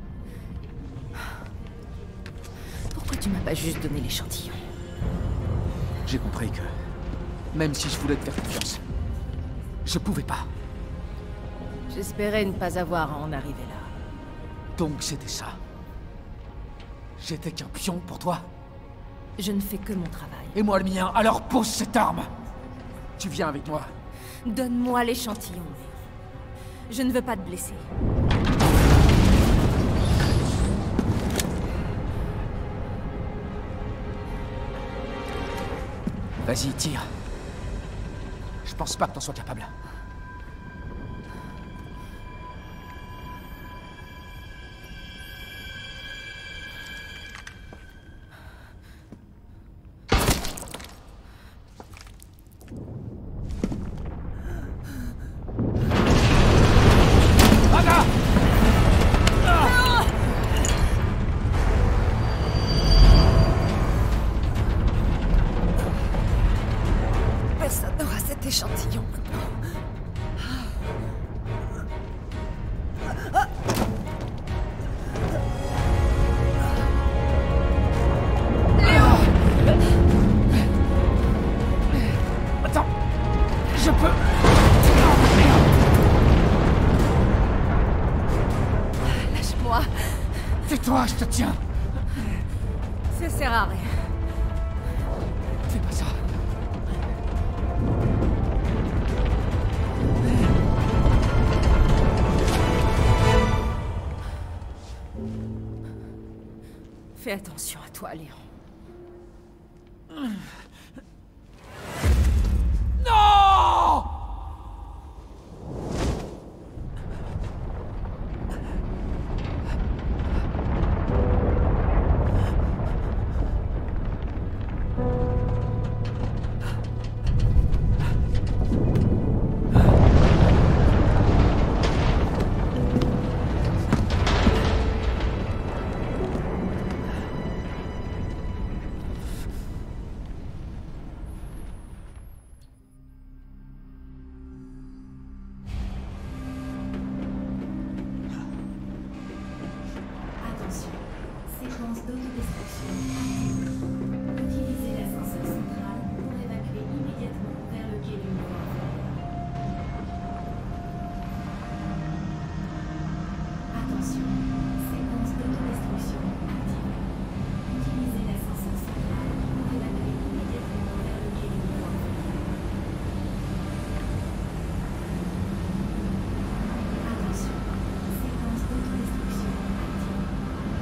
K: Pourquoi tu m'as pas juste donné l'échantillon?
F: J'ai compris que, même si je voulais te faire confiance, je pouvais pas.
K: J'espérais ne pas avoir à en arriver là.
F: Donc c'était ça. J'étais qu'un pion pour toi.
K: Je ne fais que mon travail.
F: Et moi le mien, alors pose cette arme. Tu viens avec moi.
K: Donne-moi l'échantillon. Je ne veux pas te blesser.
F: Vas-y, tire. Je pense pas que t'en sois capable.
R: Échantillon maintenant.
F: Léon! Attends, je peux.
K: Lâche-moi.
F: Tais-toi, je te tiens.
K: Ça sert à rien.
F: Fais pas ça.
K: Fais attention à toi, Léon.
F: Non!
P: Séquence d'autodestruction activée. Utilisez l'ascenseur central pour évacuer immédiatement vers le quai du niveau inférieur. Attention, séquence d'autodestruction activée. Utilisez l'ascenseur central pour évacuer immédiatement vers le quai du niveau inférieur. Attention, séquence d'autodestruction activée.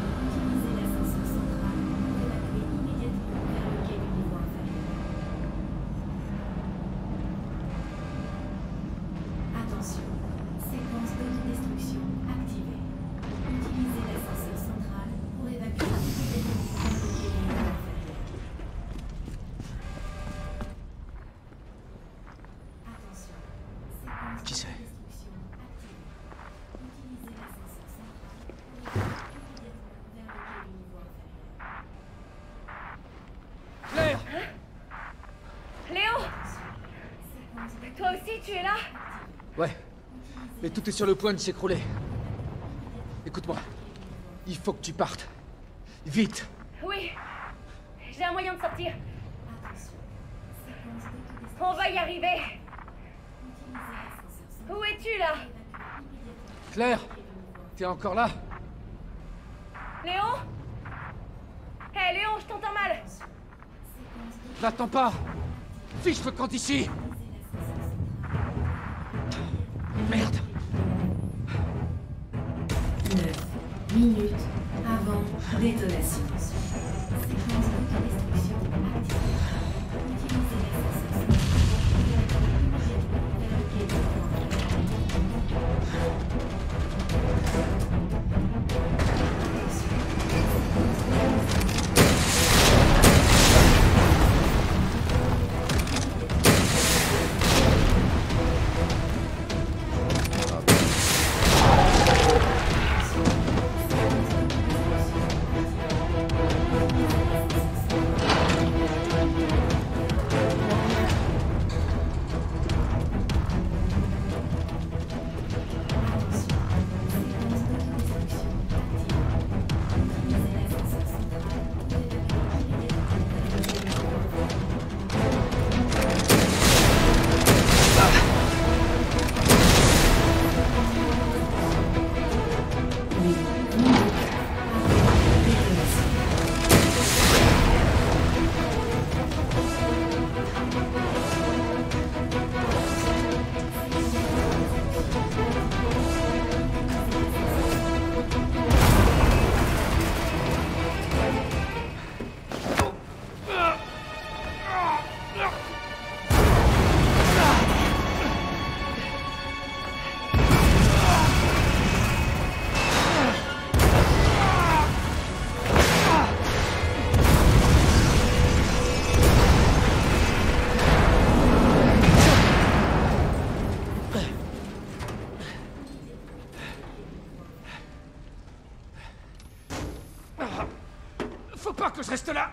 F: Et tout est sur le point de s'écrouler. Écoute-moi. Il faut que tu partes. Vite.
R: Oui. J'ai un moyen de sortir. On va y arriver. Où es-tu, là?
F: Claire, t'es encore là?
R: Léon? Hé, hey, Léon, je t'entends mal.
F: N'attends pas. Fiche le camp d'ici. Merde.
P: neuf minutes avant détonation. Séquence d'autodestruction activée. Utilisez
F: Faut pas que je reste là.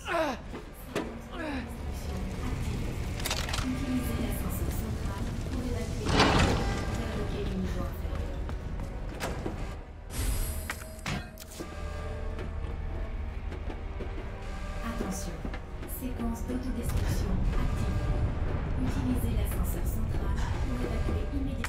P: Attention, séquence d'autodestruction activée. Utilisez l'ascenseur central pour évacuer immédiatement.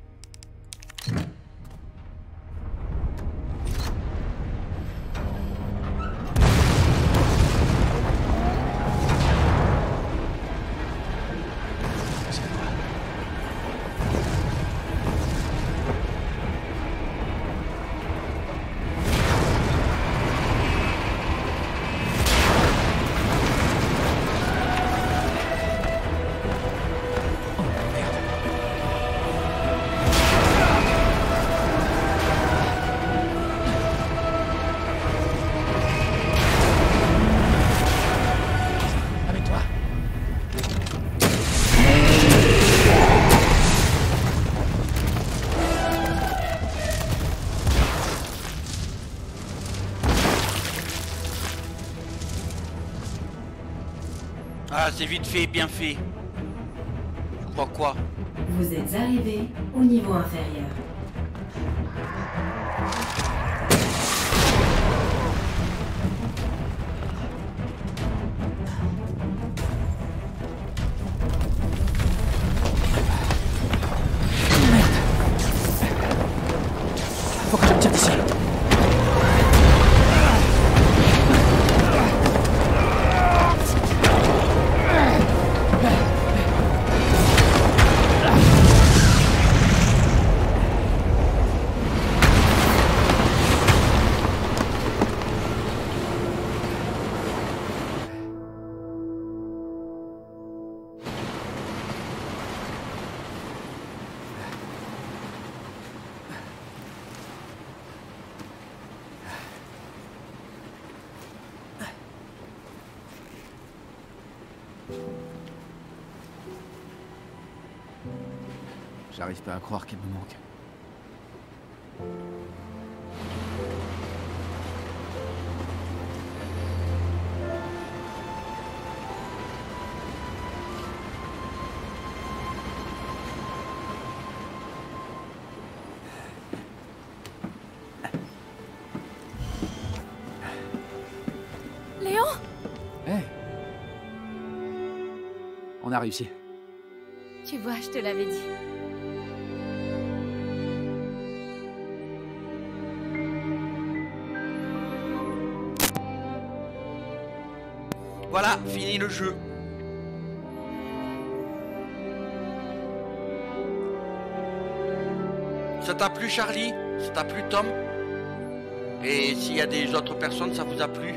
A: Ah, c'est vite fait, bien fait. Tu crois quoi?
P: Vous êtes arrivé au niveau inférieur.
F: Faut que je me tire d'ici. J'arrive pas à croire qu'elle me manque. On a réussi.
G: Tu vois, je te l'avais dit.
A: Voilà, fini le jeu. Ça t'a plu, Charlie? Ça t'a plu, Tom? Et s'il y a des autres personnes, ça vous a plu?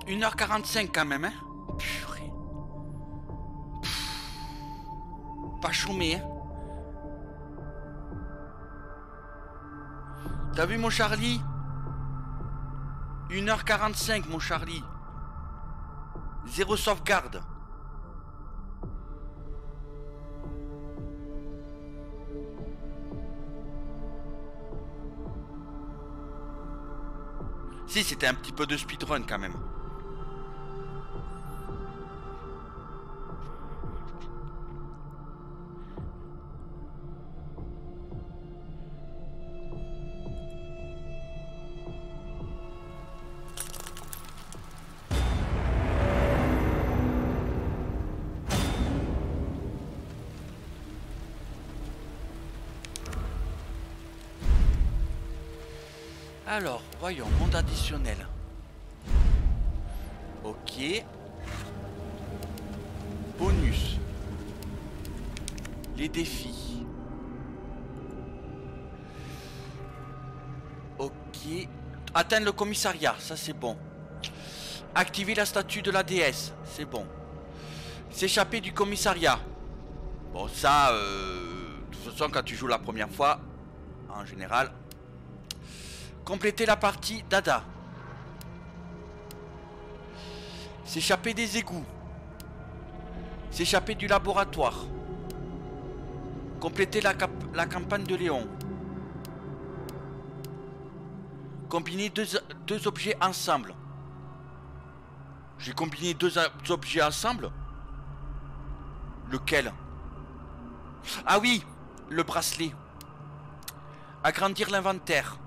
A: une heure quarante-cinq quand même, hein. Purée. Pas chômé, hein. T'as vu mon Charlie? une heure quarante-cinq mon Charlie. Zéro sauvegarde. Si, c'était un petit peu de speedrun quand même. Alors, voyons, monde additionnel. Ok. Bonus. Les défis. Ok. Atteindre le commissariat, ça c'est bon. Activer la statue de la déesse, c'est bon. S'échapper du commissariat. Bon, ça, euh, de toute façon, quand tu joues la première fois, en général... Compléter la partie Dada. S'échapper des égouts. S'échapper du laboratoire. Compléter la, la campagne de Léon. Combiner deux, deux objets ensemble. J'ai combiné deux, deux objets ensemble. Lequel? Ah oui, le bracelet. Agrandir l'inventaire.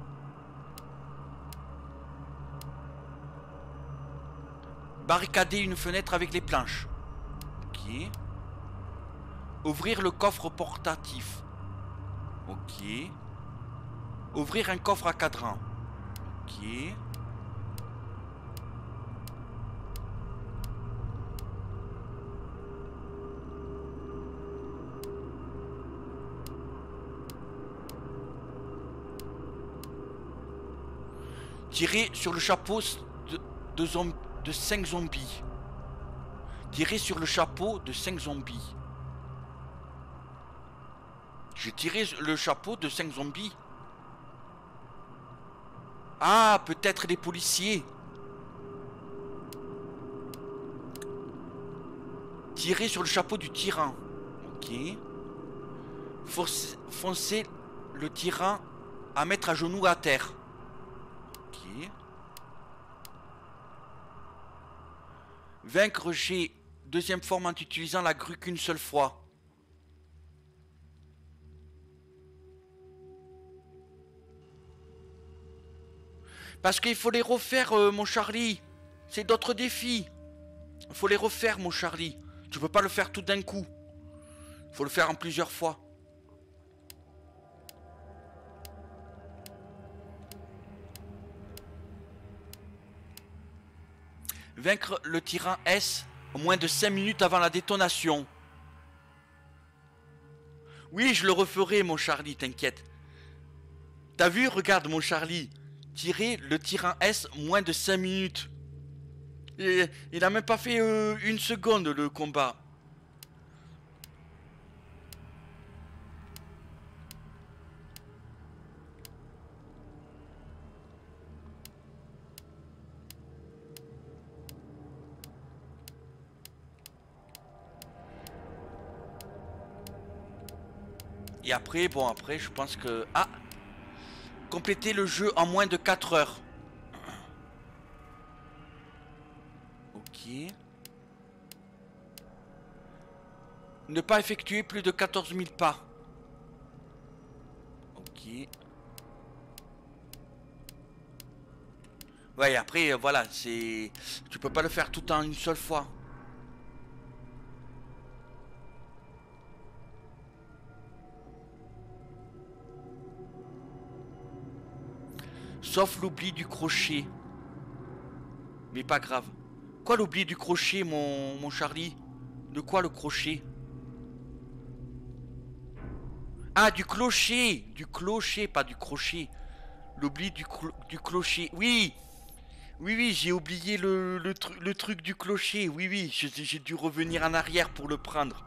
A: Barricader une fenêtre avec les planches. Ok. Ouvrir le coffre portatif. Ok. Ouvrir un coffre à cadran. Ok. Tirer sur le chapeau de, de zombies. De cinq zombies. Tirer sur le chapeau de cinq zombies. J'ai tiré le chapeau de cinq zombies. Ah, peut-être les policiers. Tirer sur le chapeau du tyran. Ok. Forcer, foncer le tyran à mettre à genoux à terre. Ok. Vaincre G, deuxième forme en utilisant la grue qu'une seule fois. Parce qu'il faut les refaire, euh, mon Charlie. C'est d'autres défis. Il faut les refaire, mon Charlie. Tu peux pas le faire tout d'un coup. Il faut le faire en plusieurs fois. Vaincre le tyran S au moins de cinq minutes avant la détonation. Oui, je le referai, mon Charlie, t'inquiète. T'as vu, regarde, mon Charlie. Tirer le tyran S moins de cinq minutes. Et, il a même pas fait euh, une seconde, le combat. Et après, bon, après, je pense que... Ah! Compléter le jeu en moins de quatre heures. Ok. Ne pas effectuer plus de quatorze mille pas. Ok. Ouais, après, voilà, c'est... Tu peux pas le faire tout en une seule fois. Sauf l'oubli du crochet. Mais pas grave. Quoi l'oubli du crochet, mon, mon Charlie? De quoi le crochet? Ah, du clocher. Du clocher, pas du crochet. L'oubli du, du clocher. Oui. Oui, oui, j'ai oublié le, le, tru- le truc du clocher. Oui, oui, j'ai j'ai dû revenir en arrière pour le prendre.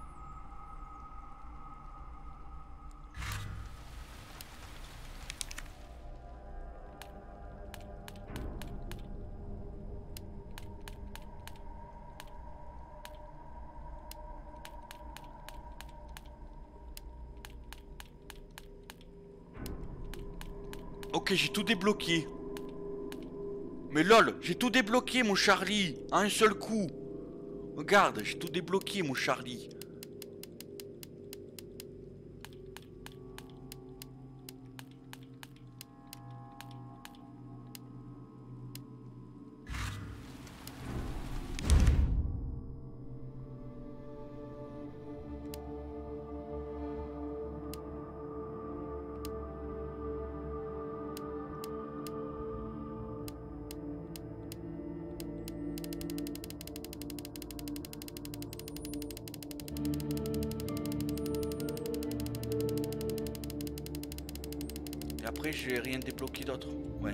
A: Ok, j'ai tout débloqué. Mais lol, j'ai tout débloqué, mon Charlie, à un seul coup. Regarde, j'ai tout débloqué, mon Charlie. Et après, j'ai rien débloqué d'autre. Ouais.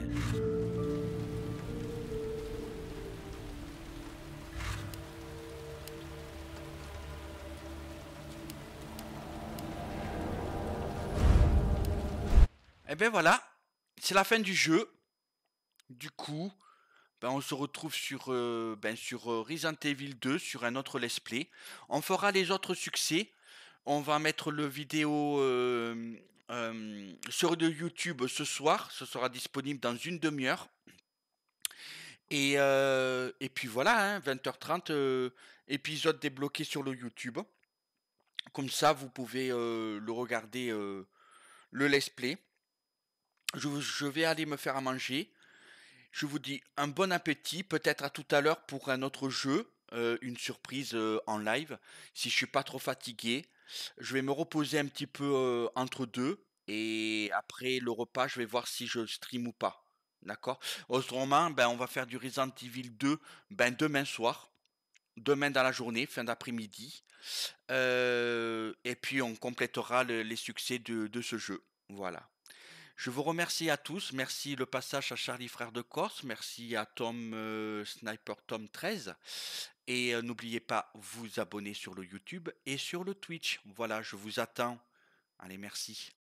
A: Et ben voilà, c'est la fin du jeu. Du coup, ben on se retrouve sur, euh, ben sur euh, Resident Evil deux, sur un autre let's play. On fera les autres succès. On va mettre le vidéo euh, euh, sur le YouTube ce soir. Ce sera disponible dans une demi-heure. Et, euh, et puis voilà, hein, vingt heures trente, euh, épisode débloqué sur le YouTube. Comme ça, vous pouvez euh, le regarder, euh, le let's play. Je, vous- je vais aller me faire à manger. Je vous dis un bon appétit, peut-être à tout à l'heure pour un autre jeu, euh, une surprise euh, en live. Si je suis pas trop fatigué, je vais me reposer un petit peu euh, entre deux et après le repas, je vais voir si je stream ou pas. D'accord? Autrement, ben on va faire du Resident Evil deux ben demain soir, demain dans la journée, fin d'après-midi. Euh, et puis on complétera le- les succès de, de ce jeu. Voilà. Je vous remercie à tous. Merci le passage à Charlie Frère de Corse. Merci à Tom euh, Sniper Tom treize. Et euh, n'oubliez pas, vous abonner sur le YouTube et sur le Twitch. Voilà, je vous attends. Allez, merci.